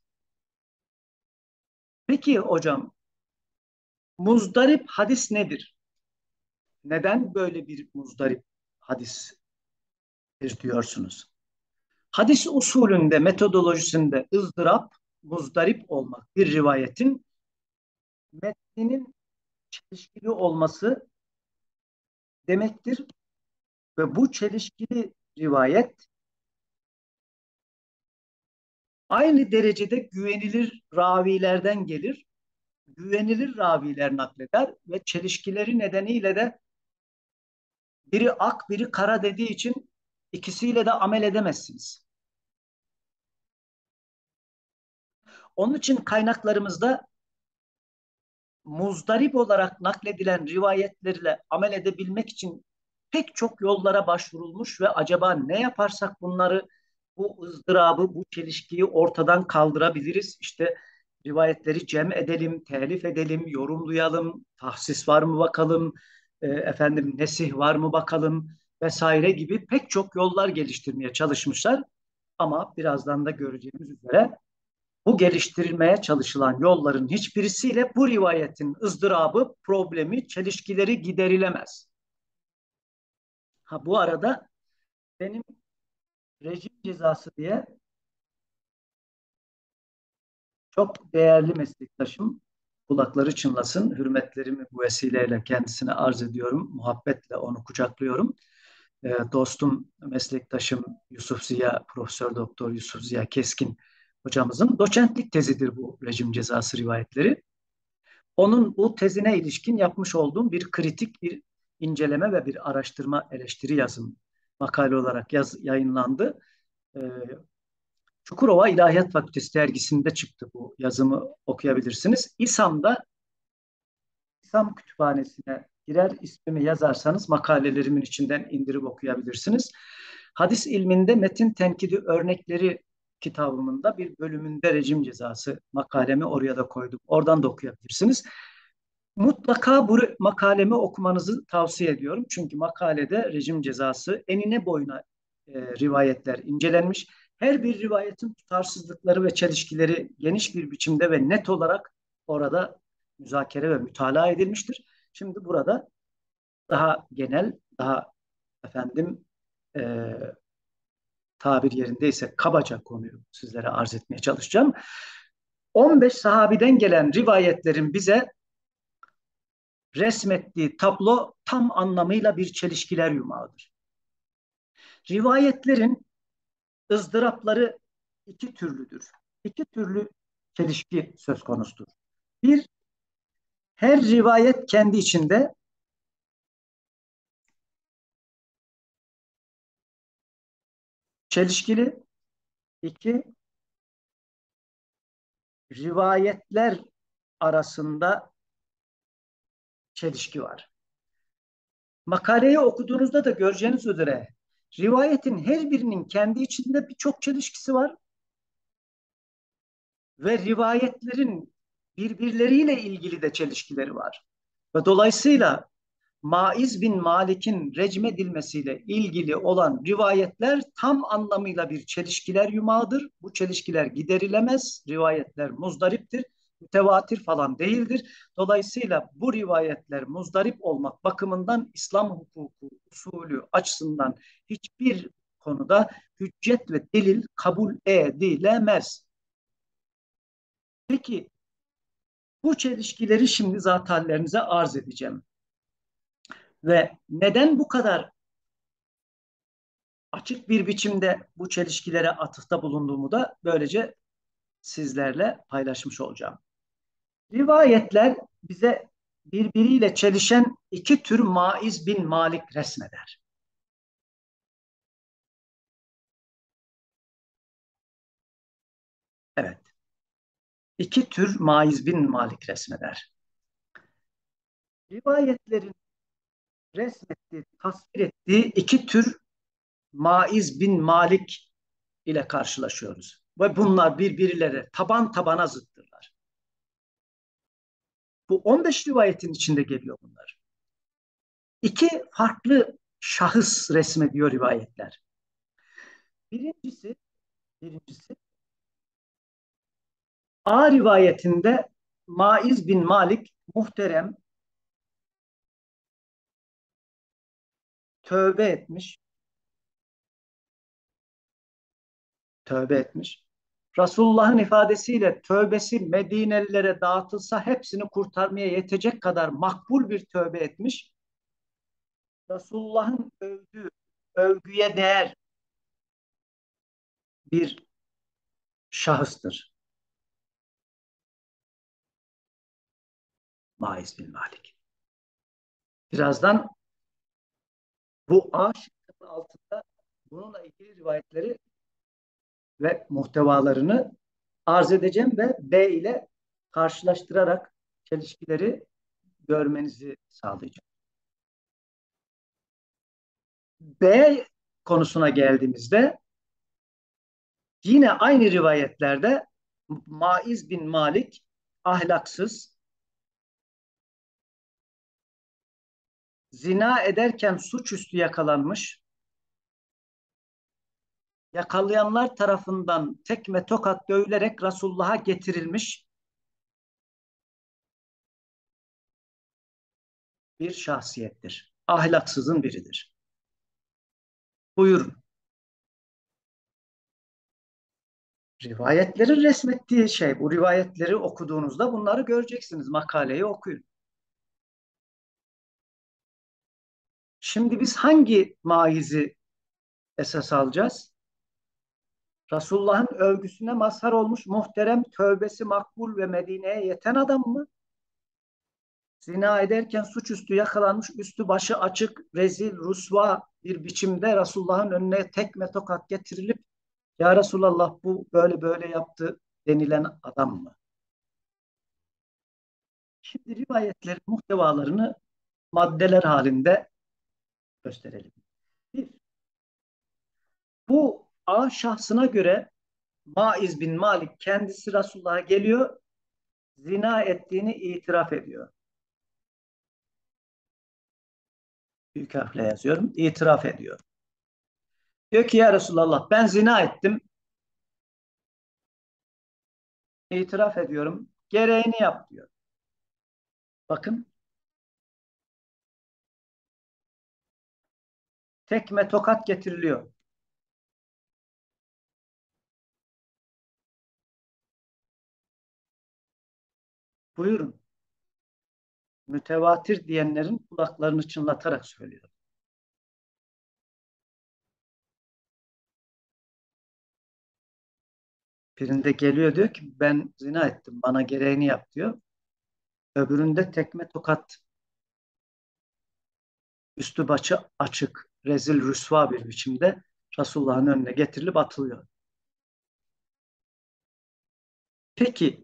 Peki hocam, muzdarip hadis nedir? Neden böyle bir muzdarip hadistir diyorsunuz? Hadis usulünde, metodolojisinde ızdırap, muzdarip olmak bir rivayetin metninin çelişkili olması demektir ve bu çelişkili rivayet aynı derecede güvenilir ravilerden gelir. Güvenilir raviler nakleder ve çelişkileri nedeniyle de biri ak biri kara dediği için ikisiyle de amel edemezsiniz. Onun için kaynaklarımızda muzdarip olarak nakledilen rivayetlerle amel edebilmek için pek çok yollara başvurulmuş ve acaba ne yaparsak bunları, bu ızdırabı, bu çelişkiyi ortadan kaldırabiliriz? İşte rivayetleri cem edelim, telif edelim, yorumlayalım, tahsis var mı bakalım, e, efendim nesih var mı bakalım vesaire gibi pek çok yollar geliştirmeye çalışmışlar. Ama birazdan da göreceğimiz üzere bu geliştirilmeye çalışılan yolların hiçbirisiyle bu rivayetin ızdırabı, problemi, çelişkileri giderilemez. Ha bu arada benim rejim cezası diye çok değerli meslektaşım, kulakları çınlasın, hürmetlerimi bu vesileyle kendisine arz ediyorum, muhabbetle onu kucaklıyorum. E, dostum, meslektaşım Yusuf Ziya, Profesör Doktor Yusuf Ziya Keskin hocamızın doçentlik tezidir bu rejim cezası rivayetleri. Onun bu tezine ilişkin yapmış olduğum bir kritik bir inceleme ve bir araştırma eleştiri yazım makale olarak yaz, yayınlandı. E, Çukurova İlahiyat Fakültesi dergisinde çıktı bu yazımı okuyabilirsiniz. İSAM'da İSAM kütüphanesine girer ismimi yazarsanız makalelerimin içinden indirip okuyabilirsiniz. Hadis ilminde metin tenkidi örnekleri kitabımın da bir bölümünde rejim cezası makalemi oraya da koydum. Oradan da okuyabilirsiniz. Mutlaka bu makalemi okumanızı tavsiye ediyorum. Çünkü makalede rejim cezası enine boyuna e, rivayetler incelenmiş. Her bir rivayetin tutarsızlıkları ve çelişkileri geniş bir biçimde ve net olarak orada müzakere ve mütalaa edilmiştir. Şimdi burada daha genel, daha efendim e, tabir yerindeyse kabaca konuyu sizlere arz etmeye çalışacağım. on beş sahabiden gelen rivayetlerin bize resmettiği tablo tam anlamıyla bir çelişkiler yumağıdır. Rivayetlerin ızdırapları iki türlüdür. İki türlü çelişki söz konusudur. Bir, her rivayet kendi içinde çelişkili. İki, rivayetler arasında çelişki var. Makaleyi okuduğunuzda da göreceğiniz üzere rivayetin her birinin kendi içinde birçok çelişkisi var ve rivayetlerin birbirleriyle ilgili de çelişkileri var. Ve dolayısıyla Maiz bin Malik'in recm edilmesiyle ilgili olan rivayetler tam anlamıyla bir çelişkiler yumağıdır. Bu çelişkiler giderilemez. Rivayetler muzdariptir. Mütevatir falan değildir. Dolayısıyla bu rivayetler muzdarip olmak bakımından İslam hukuku usulü açısından hiçbir konuda hüccet ve delil kabul edilemez. Peki bu çelişkileri şimdi zaten arz edeceğim. Ve neden bu kadar açık bir biçimde bu çelişkilere atıfta bulunduğumu da böylece sizlerle paylaşmış olacağım. Rivayetler bize birbiriyle çelişen iki tür Maiz bin Malik resmeder. Evet, iki tür Maiz bin Malik resmeder. Rivayetlerin resmettiği, tasvir ettiği iki tür Maiz bin Malik ile karşılaşıyoruz. Ve bunlar birbirleriyle taban tabana zıttırlar. Bu on beş rivayetin içinde geliyor bunlar. İki farklı şahıs resmediyor rivayetler. Birincisi, birincisi A rivayetinde Maiz bin Malik muhterem tövbe etmiş, tövbe etmiş. Resulullah'ın ifadesiyle tövbesi Medinelilere dağıtılsa hepsini kurtarmaya yetecek kadar makbul bir tövbe etmiş. Resulullah'ın övdüğü, övgüye değer bir şahıstır. Maiz bin Malik. Birazdan bu A şıkkının altında bununla ilgili rivayetleri ve muhtevalarını arz edeceğim ve B ile karşılaştırarak çelişkileri görmenizi sağlayacağım. B konusuna geldiğimizde yine aynı rivayetlerde Maiz bin Malik ahlaksız, zina ederken suçüstü yakalanmış, yakalayanlar tarafından tekme tokat dövülerek Resulullah'a getirilmiş bir şahsiyettir. Ahlaksızın biridir. Buyurun. Rivayetlerin resmettiği şey. Bu rivayetleri okuduğunuzda bunları göreceksiniz. Makaleyi okuyun. Şimdi biz hangi maizi esas alacağız? Resulullah'ın övgüsüne mazhar olmuş muhterem, tövbesi makbul ve Medine'ye yeten adam mı? Zina ederken suçüstü yakalanmış, üstü başı açık, rezil, rusva bir biçimde Resulullah'ın önüne tekme tokat getirilip ya Resulallah bu böyle böyle yaptı denilen adam mı? Şimdi rivayetlerin muhtevalarını maddeler halinde gösterelim. Bir, bu A şahsına göre Maiz bin Malik kendisi Resulullah'a geliyor, zina ettiğini itiraf ediyor. Büyük harfle yazıyorum. İtiraf ediyor. Diyor ki ya Resulallah ben zina ettim. İtiraf ediyorum. Gereğini yap diyor. Bakın tekme tokat getiriliyor. Buyurun. Mütevatir diyenlerin kulaklarını çınlatarak söylüyor. Birinde geliyor diyor ki ben zina ettim bana gereğini yap diyor. Öbüründe tekme tokat üstü başı açık rezil rüsva bir biçimde Resulullah'ın önüne getirilip atılıyor. Peki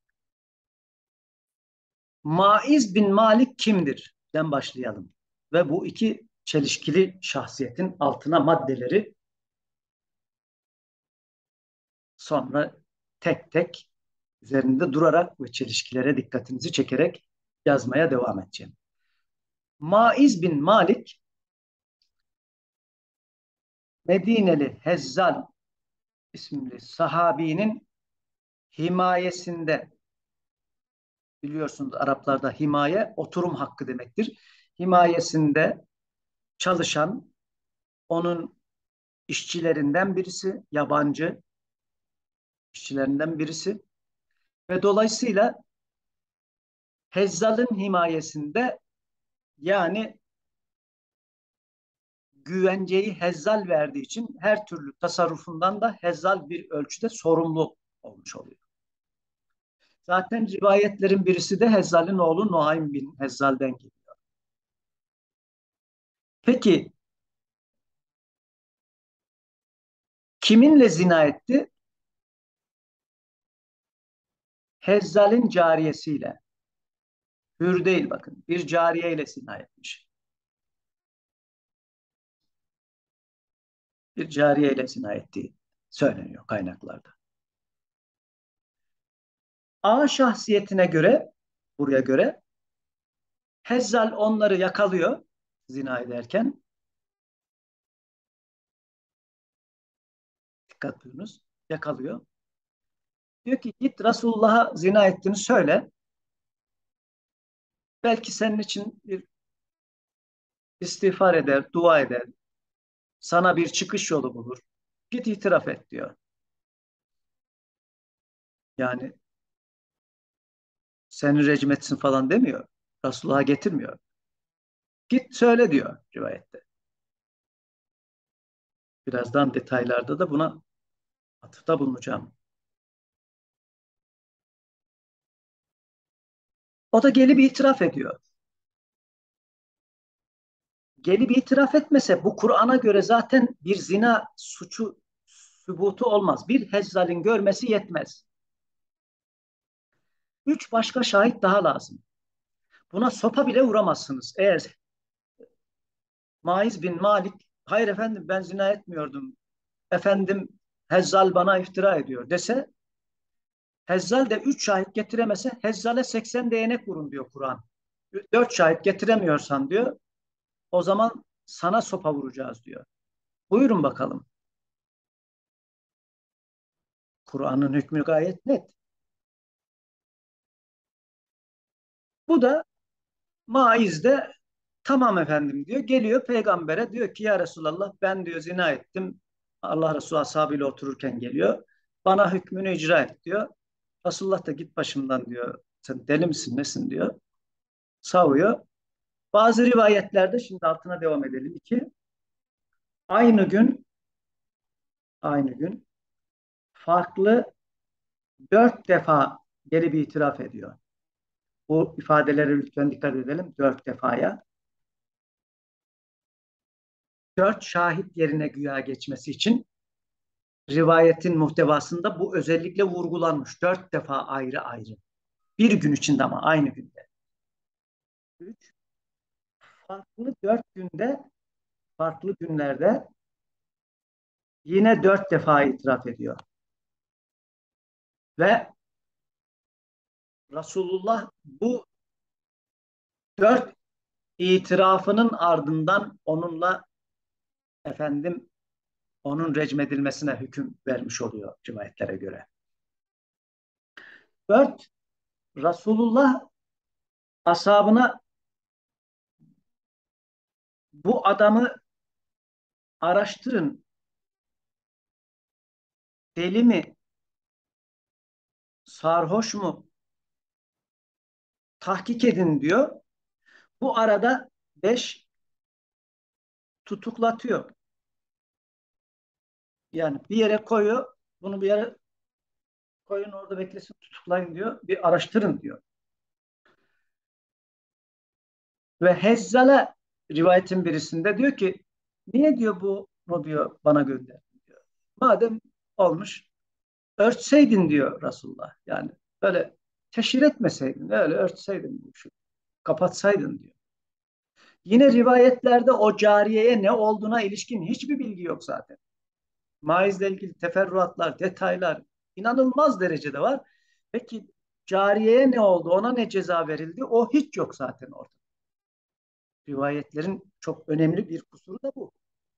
Maiz bin Malik kimdir? Den başlayalım. Ve bu iki çelişkili şahsiyetin altına maddeleri sonra tek tek üzerinde durarak ve çelişkilere dikkatinizi çekerek yazmaya devam edeceğim. Maiz bin Malik Medineli Hezzal isimli sahabinin himayesinde, biliyorsunuz Araplarda himaye oturum hakkı demektir. Himayesinde çalışan onun işçilerinden birisi, yabancı işçilerinden birisi ve dolayısıyla Hezzal'ın himayesinde, yani güvenceyi Hezzal verdiği için her türlü tasarrufundan da Hezzal bir ölçüde sorumlu olmuş oluyor. Zaten rivayetlerin birisi de Hezzal'in oğlu Nuaym bin Hezzal'den geliyor. Peki kiminle zina etti? Hezzal'in cariyesiyle. Hür değil bakın. Bir cariyeyle zina etmiş. Bir cariyeyle zina ettiği söyleniyor kaynaklarda. A şahsiyetine göre, buraya göre Hezzal onları yakalıyor zina ederken. Dikkat buyurunuz. Yakalıyor. Diyor ki git Resulullah'a zina ettiğini söyle. Belki senin için bir istiğfar eder, dua eder. Sana bir çıkış yolu bulur. Git itiraf et diyor. Yani seni rejim etsin falan demiyor. Resulullah'a getirmiyor. Git söyle diyor rivayette. Birazdan detaylarda da buna atıfta bulunacağım. O da gelip itiraf ediyor. Gelip itiraf etmese bu Kur'an'a göre zaten bir zina suçu sübutu olmaz. Bir Hezzal'in görmesi yetmez. Üç başka şahit daha lazım. Buna sopa bile vuramazsınız. Eğer Maiz bin Malik, hayır efendim ben zina etmiyordum, efendim Hezzal bana iftira ediyor dese, Hezzal de üç şahit getiremese Hezzal'e seksen değnek vurun diyor Kur'an. Dört şahit getiremiyorsan diyor, O zaman sana sopa vuracağız diyor. Buyurun bakalım. Kur'an'ın hükmü gayet net. Bu da Maiz'de tamam efendim diyor. Geliyor peygambere diyor ki ya Resulallah ben diyor zina ettim. Allah Resulü ashabıyla otururken geliyor. Bana hükmünü icra et diyor. Resulullah da git başımdan diyor. Sen deli misin nesin diyor. Savuyor. Bazı rivayetlerde şimdi altına devam edelim. İki, aynı gün aynı gün farklı dört defa geri bir itiraf ediyor. Bu ifadelere lütfen dikkat edelim. Dört defaya. Dört şahit yerine güya geçmesi için rivayetin muhtevasında bu özellikle vurgulanmış. Dört defa ayrı ayrı. Bir gün içinde ama aynı günde. Üç, farklı dört günde, farklı günlerde yine dört defa itiraf ediyor. Ve Resulullah bu dört itirafının ardından onunla efendim onun recmedilmesine hüküm vermiş oluyor rivayetlere göre. Dört, Resulullah ashabına bu adamı araştırın, deli mi, sarhoş mu, tahkik edin diyor. Bu arada beş tutuklatıyor. Yani bir yere koyuyor, bunu bir yere koyun orada beklesin tutuklayın diyor. Bir araştırın diyor. Ve Hezzale rivayetin birisinde diyor ki niye diyor bu bu diyor bana gönder diyor. Madem olmuş örtseydin diyor Resulullah. Yani böyle teşhir etmeseydin öyle örtseydin bu işi. Kapatsaydın diyor. Yine rivayetlerde o cariyeye ne olduğuna ilişkin hiçbir bilgi yok zaten. Maizle ilgili teferruatlar, detaylar inanılmaz derecede var. Peki cariyeye ne oldu? Ona ne ceza verildi? O hiç yok zaten orada. Rivayetlerin çok önemli bir kusuru da bu.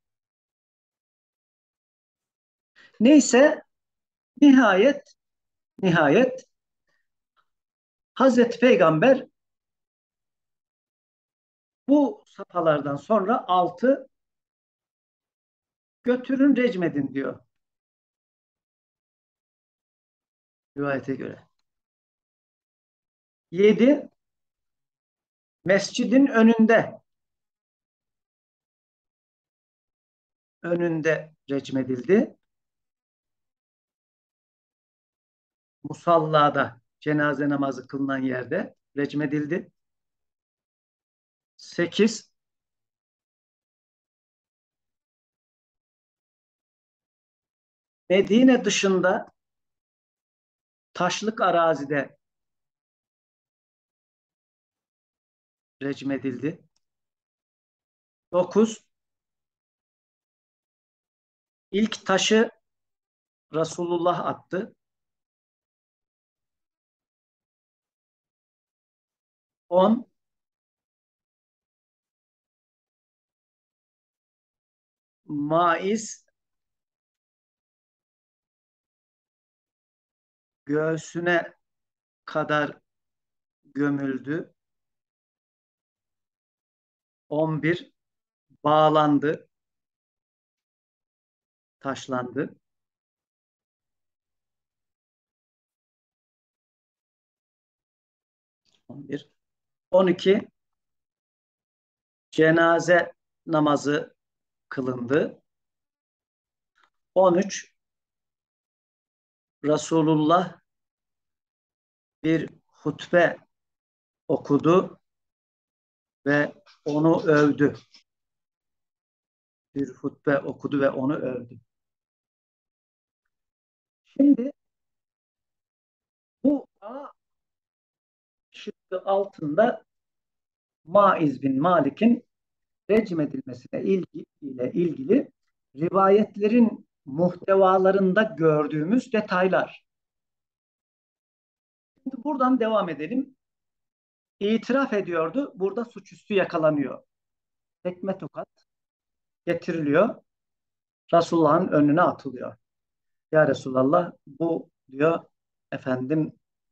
Neyse nihayet nihayet Hazreti Peygamber bu safhalardan sonra altı götürün recmedin diyor rivayete göre. Yedi mescidin önünde önünde recmedildi. Musallada cenaze namazı kılınan yerde recmedildi. Sekiz Medine dışında taşlık arazide recmedildi. Dokuz ilk taşı Resulullah attı. On Maiz göğsüne kadar gömüldü. On bir bağlandı, taşlandı. On bir On iki cenaze namazı kılındı. On üç Resulullah bir hutbe okudu ve onu övdü. Bir hutbe okudu ve onu övdü. Şimdi bu A şıkkı altında Maiz bin Malik'in recm edilmesine ilgi, ile ilgili rivayetlerin muhtevalarında gördüğümüz detaylar. Şimdi buradan devam edelim. İtiraf ediyordu. Burada suçüstü yakalanıyor. tekme tokat getiriliyor. Resulullah'ın önüne atılıyor. Ya Resulallah, bu diyor efendim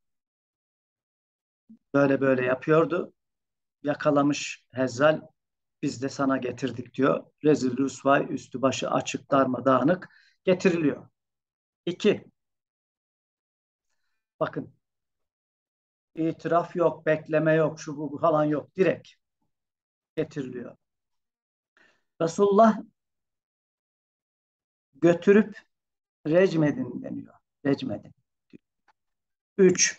böyle böyle yapıyordu. Yakalamış Hezzal, biz de sana getirdik diyor. Rezil rüsvay, üstü başı açık, darmadağınık getiriliyor. İki, bakın, itiraf yok, bekleme yok, şu bu falan yok. Direkt getiriliyor. Resulullah götürüp recmedin deniyor. Recmedin. Üç,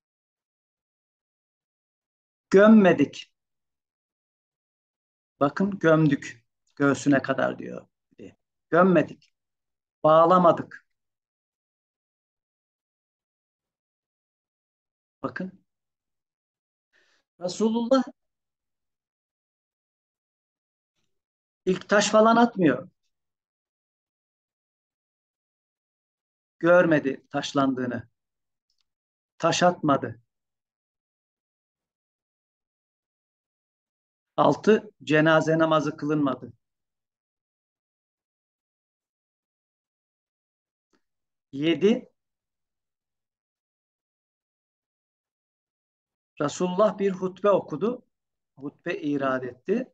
gömmedik. Bakın, gömdük. Göğsüne kadar diyor. Gömmedik. Bağlamadık. Bakın, Resulullah ilk taş falan atmıyor. Görmedi taşlandığını. Taş atmadı. Altı, cenaze namazı kılınmadı. Yedi, Resulullah bir hutbe okudu. Hutbe irad etti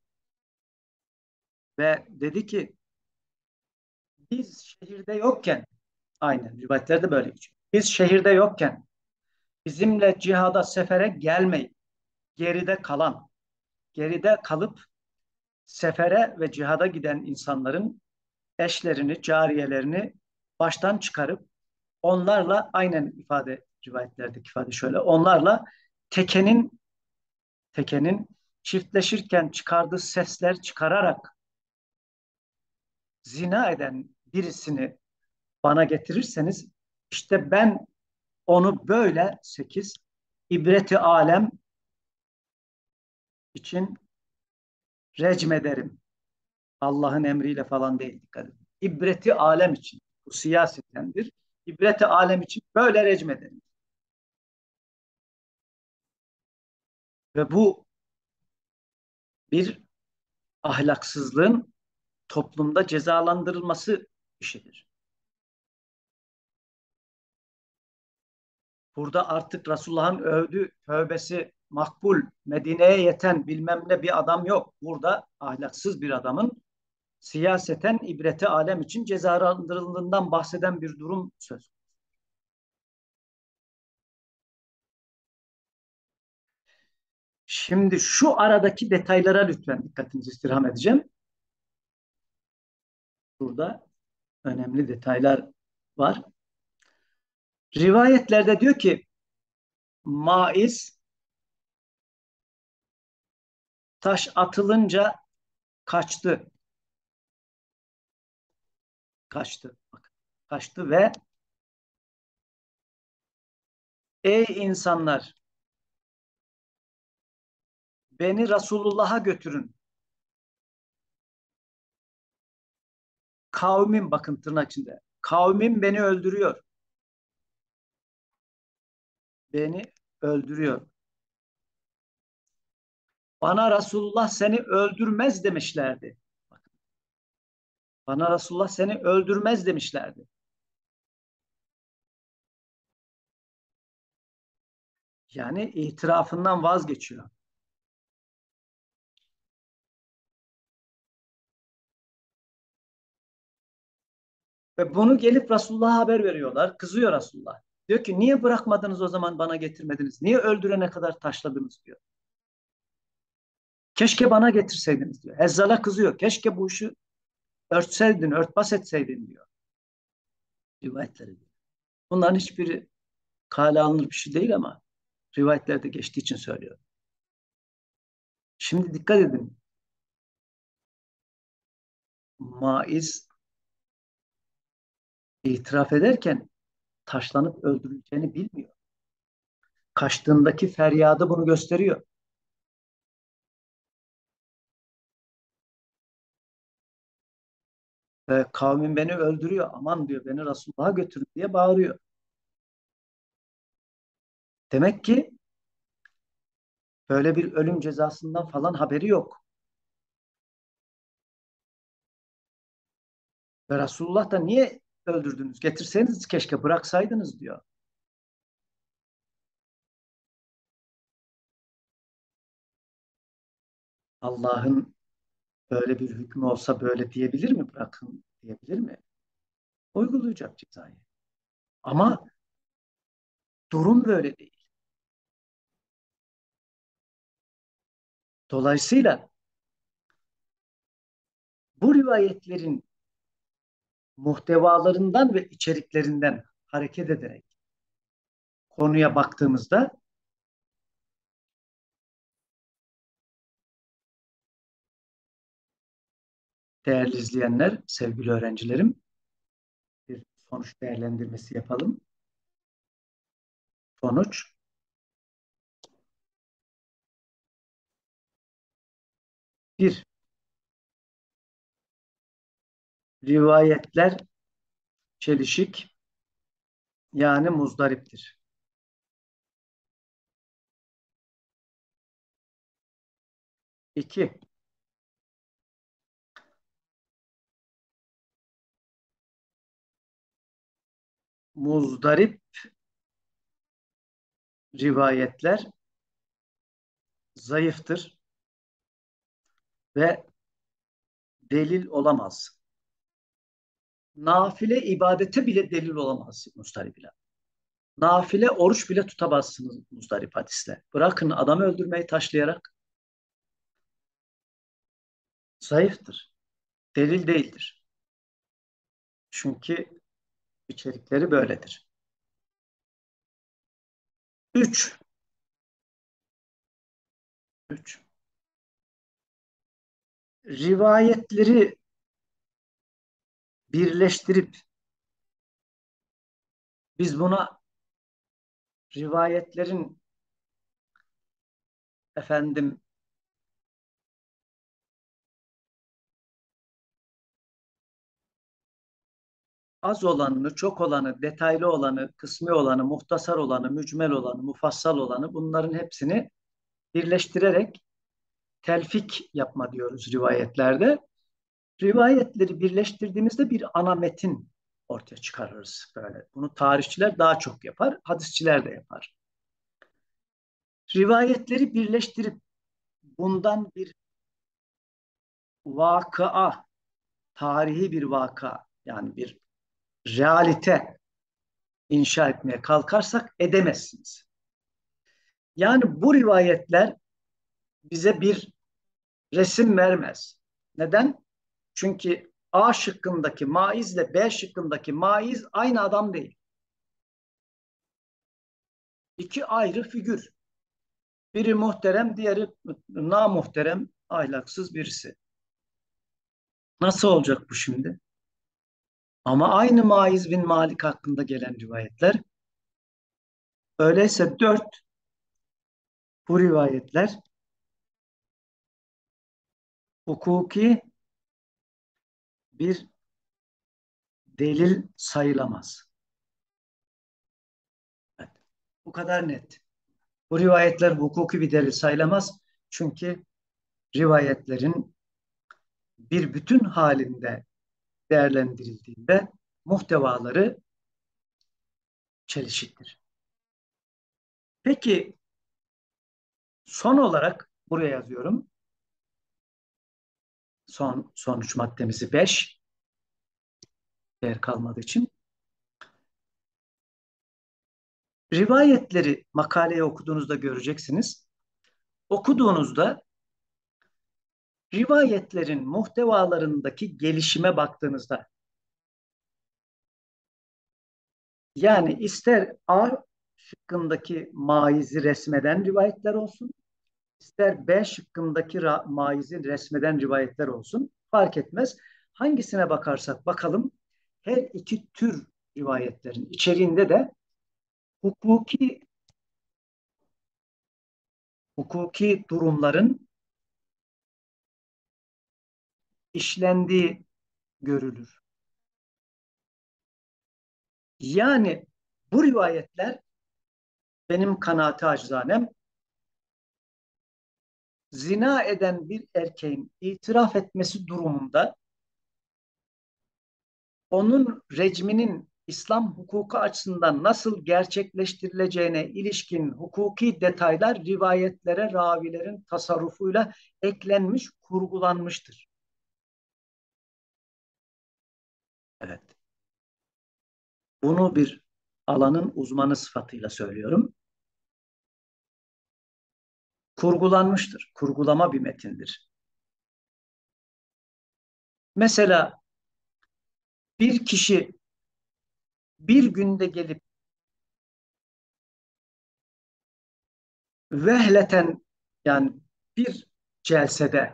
ve dedi ki, biz şehirde yokken, aynen rivayetlerde böyle geçiyor. Biz şehirde yokken bizimle cihada, sefere gelmeyin. Geride kalan, geride kalıp sefere ve cihada giden insanların eşlerini, cariyelerini baştan çıkarıp onlarla, aynen ifade, rivayetlerdeki ifade şöyle, onlarla tekenin tekenin çiftleşirken çıkardığı sesler çıkararak zina eden birisini bana getirirseniz, işte ben onu böyle, sekiz, ibreti alem için recm ederim. Allah'ın emriyle falan değil, dikkat edin. İbreti alem için. Bu siyasetendir. İbreti alem için böyle recm ederim. Ve bu bir ahlaksızlığın toplumda cezalandırılması işidir. Burada artık Resulullah'ın övdüğü, tövbesi makbul, Medine'ye yeten bilmem ne bir adam yok. Burada ahlaksız bir adamın siyaseten ibreti alem için cezalandırıldığından bahseden bir durum söz. Şimdi şu aradaki detaylara lütfen dikkatinizi istirham edeceğim. Burada önemli detaylar var. Rivayetlerde diyor ki, Maiz taş atılınca kaçtı. Kaçtı. Bak, kaçtı ve ey insanlar, beni Resulullah'a götürün. Kavmim, bakın tırnak içinde. Kavmim beni öldürüyor. Beni öldürüyor. Bana Resulullah seni öldürmez demişlerdi. Bana Resulullah seni öldürmez demişlerdi. Yani itirafından vazgeçiyor. Ve bunu gelip Resulullah'a haber veriyorlar. Kızıyor Resulullah. Diyor ki, niye bırakmadınız o zaman, bana getirmediniz? Niye öldürene kadar taşladınız diyor. Keşke bana getirseydiniz diyor. Ezzal'a kızıyor. Keşke bu işi örtseydin, örtbas etseydin diyor. Rivayetleri diyor. Bunların hiçbiri kale alınır bir şey değil ama rivayetlerde geçtiği için söylüyorum. Şimdi dikkat edin. Maiz itiraf ederken taşlanıp öldürüleceğini bilmiyor. Kaçtığındaki feryadı bunu gösteriyor. Ve kavmin beni öldürüyor. Aman diyor, beni Resulullah'a götürün diye bağırıyor. Demek ki böyle bir ölüm cezasından falan haberi yok. Ve Resulullah da niye öldürdünüz? Getirseniz keşke bıraksaydınız diyor. Allah'ın böyle bir hükmü olsa böyle diyebilir mi? Bırakın diyebilir mi? Uygulayacak cezayı. Ama durum böyle değil. Dolayısıyla bu rivayetlerin muhtevalarından ve içeriklerinden hareket ederek konuya baktığımızda değerli izleyenler, sevgili öğrencilerim, bir sonuç değerlendirmesi yapalım. Sonuç, bir, rivayetler çelişik yani muzdariptir. İki, muzdarip rivayetler zayıftır ve delil olamaz. Nafile ibadete bile delil olamaz muzdarip ile. Nafile oruç bile tutamazsınız muzdarip hadisle. Bırakın adamı öldürmeyi taşlayarak zayıftır. Delil değildir. Çünkü içerikleri böyledir. Üç, üç. Rivayetleri birleştirip biz buna rivayetlerin efendim az olanını, çok olanı, detaylı olanı, kısmi olanı, muhtasar olanı, mücmel olanı, mufassal olanı bunların hepsini birleştirerek telfik yapma diyoruz rivayetlerde. Rivayetleri birleştirdiğimizde bir ana metin ortaya çıkarırız böyle. Bunu tarihçiler daha çok yapar, hadisçiler de yapar. Rivayetleri birleştirip bundan bir vakıa, tarihi bir vaka yani bir realite inşa etmeye kalkarsak edemezsiniz. Yani bu rivayetler bize bir resim vermez. Neden? Çünkü A şıkkındaki maizle B şıkkındaki maiz aynı adam değil. İki ayrı figür. Biri muhterem, diğeri namuhterem, ahlaksız birisi. Nasıl olacak bu şimdi? Ama aynı Maiz bin Malik hakkında gelen rivayetler. Öyleyse dört, bu rivayetler hukuki bir delil sayılamaz. Evet, bu kadar net. Bu rivayetler hukuki bir delil sayılamaz. Çünkü rivayetlerin bir bütün halinde değerlendirildiğinde muhtevaları çelişiktir. Peki son olarak buraya yazıyorum. Son sonuç maddemizi beş, yer kalmadığı için. Rivayetleri makaleyi okuduğunuzda göreceksiniz. Okuduğunuzda rivayetlerin muhtevalarındaki gelişime baktığınızda yani ister A şıkkındaki maizi resmeden rivayetler olsun, ister B şıkkındaki maizi resmeden rivayetler olsun fark etmez. Hangisine bakarsak bakalım her iki tür rivayetlerin içeriğinde de hukuki hukuki durumların işlendiği görülür. Yani bu rivayetler benim kanaati acizanem zina eden bir erkeğin itiraf etmesi durumunda onun recminin İslam hukuku açısından nasıl gerçekleştirileceğine ilişkin hukuki detaylar rivayetlere ravilerin tasarrufuyla eklenmiş, kurgulanmıştır. Evet. Bunu bir alanın uzmanı sıfatıyla söylüyorum. Kurgulanmıştır. Kurgulama bir metindir. Mesela bir kişi bir günde gelip vehleten, yani bir celsede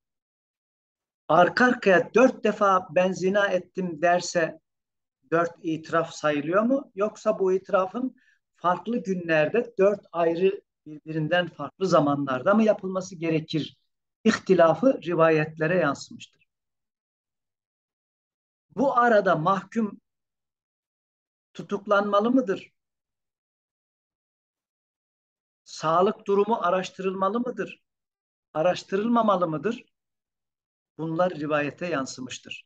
arka arkaya dört defa ben zina ettim derse dört itiraf sayılıyor mu? Yoksa bu itirafın farklı günlerde dört ayrı birbirinden farklı zamanlarda mı yapılması gerekir? İhtilafı rivayetlere yansımıştır. Bu arada mahkum tutuklanmalı mıdır? Sağlık durumu araştırılmalı mıdır? Araştırılmamalı mıdır? Bunlar rivayete yansımıştır.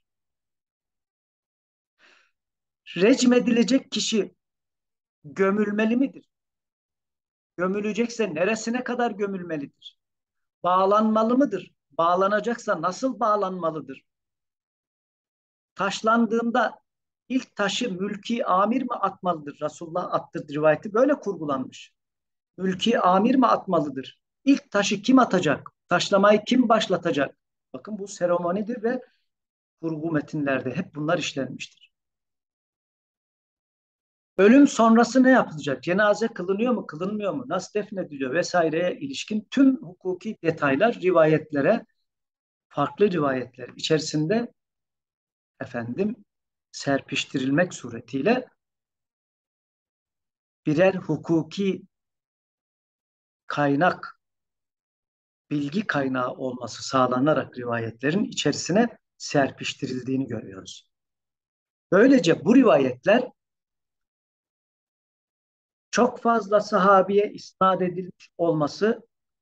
Recm edilecek kişi gömülmeli midir? Gömülecekse neresine kadar gömülmelidir? Bağlanmalı mıdır? Bağlanacaksa nasıl bağlanmalıdır? Taşlandığında ilk taşı mülki amir mi atmalıdır? Resulullah attırdı rivayeti böyle kurgulanmış. Mülki amir mi atmalıdır? İlk taşı kim atacak? Taşlamayı kim başlatacak? Bakın bu seremonidir ve kurgu metinlerde hep bunlar işlenmiştir. Ölüm sonrası ne yapılacak? Cenaze kılınıyor mu, kılınmıyor mu? Nasıl defnediliyor vesaireye ilişkin tüm hukuki detaylar rivayetlere, farklı rivayetler içerisinde efendim serpiştirilmek suretiyle birer hukuki kaynak, bilgi kaynağı olması sağlanarak rivayetlerin içerisine serpiştirildiğini görüyoruz. Böylece bu rivayetler çok fazla sahabiye isnat edilmiş olması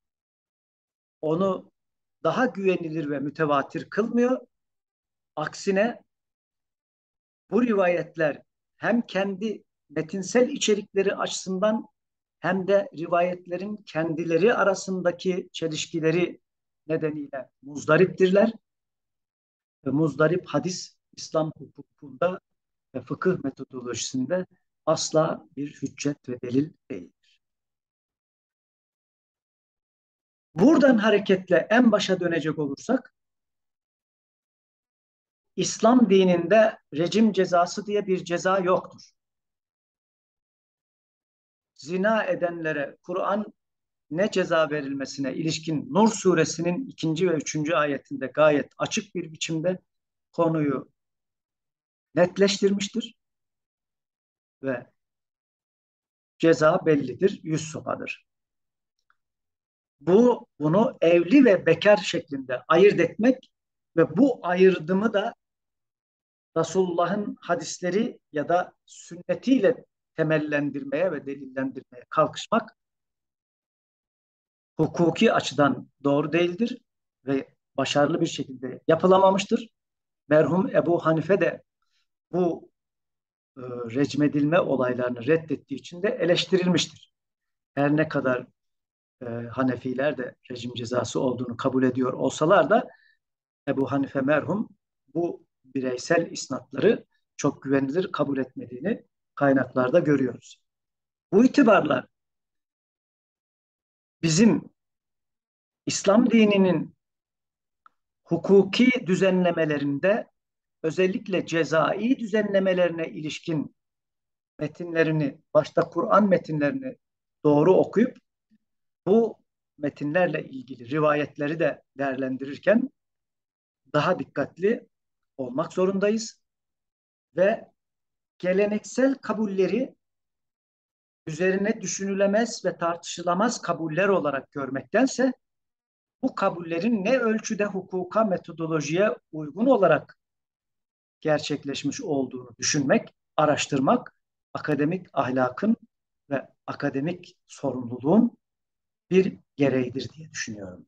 onu daha güvenilir ve mütevatir kılmıyor. Aksine bu rivayetler hem kendi metinsel içerikleri açısından hem de rivayetlerin kendileri arasındaki çelişkileri nedeniyle muzdariptirler. Ve muzdarip hadis İslam hukukunda ve fıkıh metodolojisinde asla bir hüccet ve delil değil. Buradan hareketle en başa dönecek olursak, İslam dininde rejim cezası diye bir ceza yoktur. Zina edenlere Kur'an ne ceza verilmesine ilişkin Nur suresinin ikinci ve üçüncü ayetinde gayet açık bir biçimde konuyu netleştirmiştir ve ceza bellidir, yüz sopadır. Bu bunu evli ve bekar şeklinde ayırt etmek ve bu ayırdımı da Resulullah'ın hadisleri ya da sünnetiyle temellendirmeye ve delillendirmeye kalkışmak hukuki açıdan doğru değildir ve başarılı bir şekilde yapılamamıştır. Merhum Ebu Hanife de bu e, recmedilme olaylarını reddettiği için de eleştirilmiştir. Her ne kadar e, Hanefiler de rejim cezası olduğunu kabul ediyor olsalar da Ebu Hanife merhum bu bireysel isnatları çok güvenilir kabul etmediğini kaynaklarda görüyoruz. Bu itibarla bizim İslam dininin hukuki düzenlemelerinde özellikle cezai düzenlemelerine ilişkin metinlerini, başta Kur'an metinlerini doğru okuyup bu metinlerle ilgili rivayetleri de değerlendirirken daha dikkatli olmak zorundayız ve geleneksel kabulleri üzerine düşünülemez ve tartışılamaz kabuller olarak görmektense bu kabullerin ne ölçüde hukuka, metodolojiye uygun olarak gerçekleşmiş olduğunu düşünmek, araştırmak akademik ahlakın ve akademik sorumluluğun bir gereğidir diye düşünüyorum.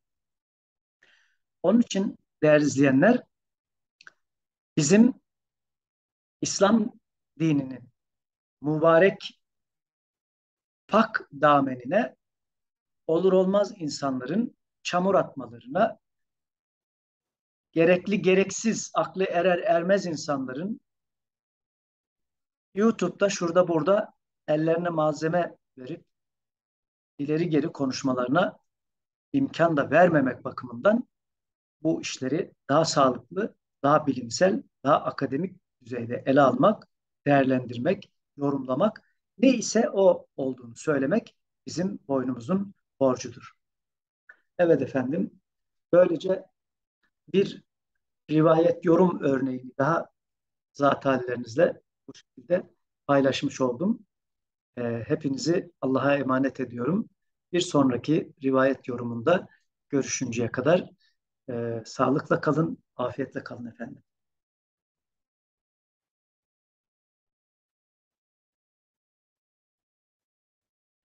Onun için değerli izleyenler, bizim İslam dininin mübarek pak damenine olur olmaz insanların çamur atmalarına, gerekli gereksiz aklı erer ermez insanların YouTube'da şurada burada ellerine malzeme verip ileri geri konuşmalarına imkan da vermemek bakımından bu işleri daha sağlıklı, daha bilimsel, daha akademik düzeyde ele almak, değerlendirmek, yorumlamak, ne ise o olduğunu söylemek bizim boynumuzun borcudur. Evet efendim, böylece bir rivayet yorum örneğini daha zat hallerinizle bu şekilde paylaşmış oldum. Ee, hepinizi Allah'a emanet ediyorum. Bir sonraki rivayet yorumunda görüşünceye kadar e, sağlıkla kalın, afiyetle kalın efendim.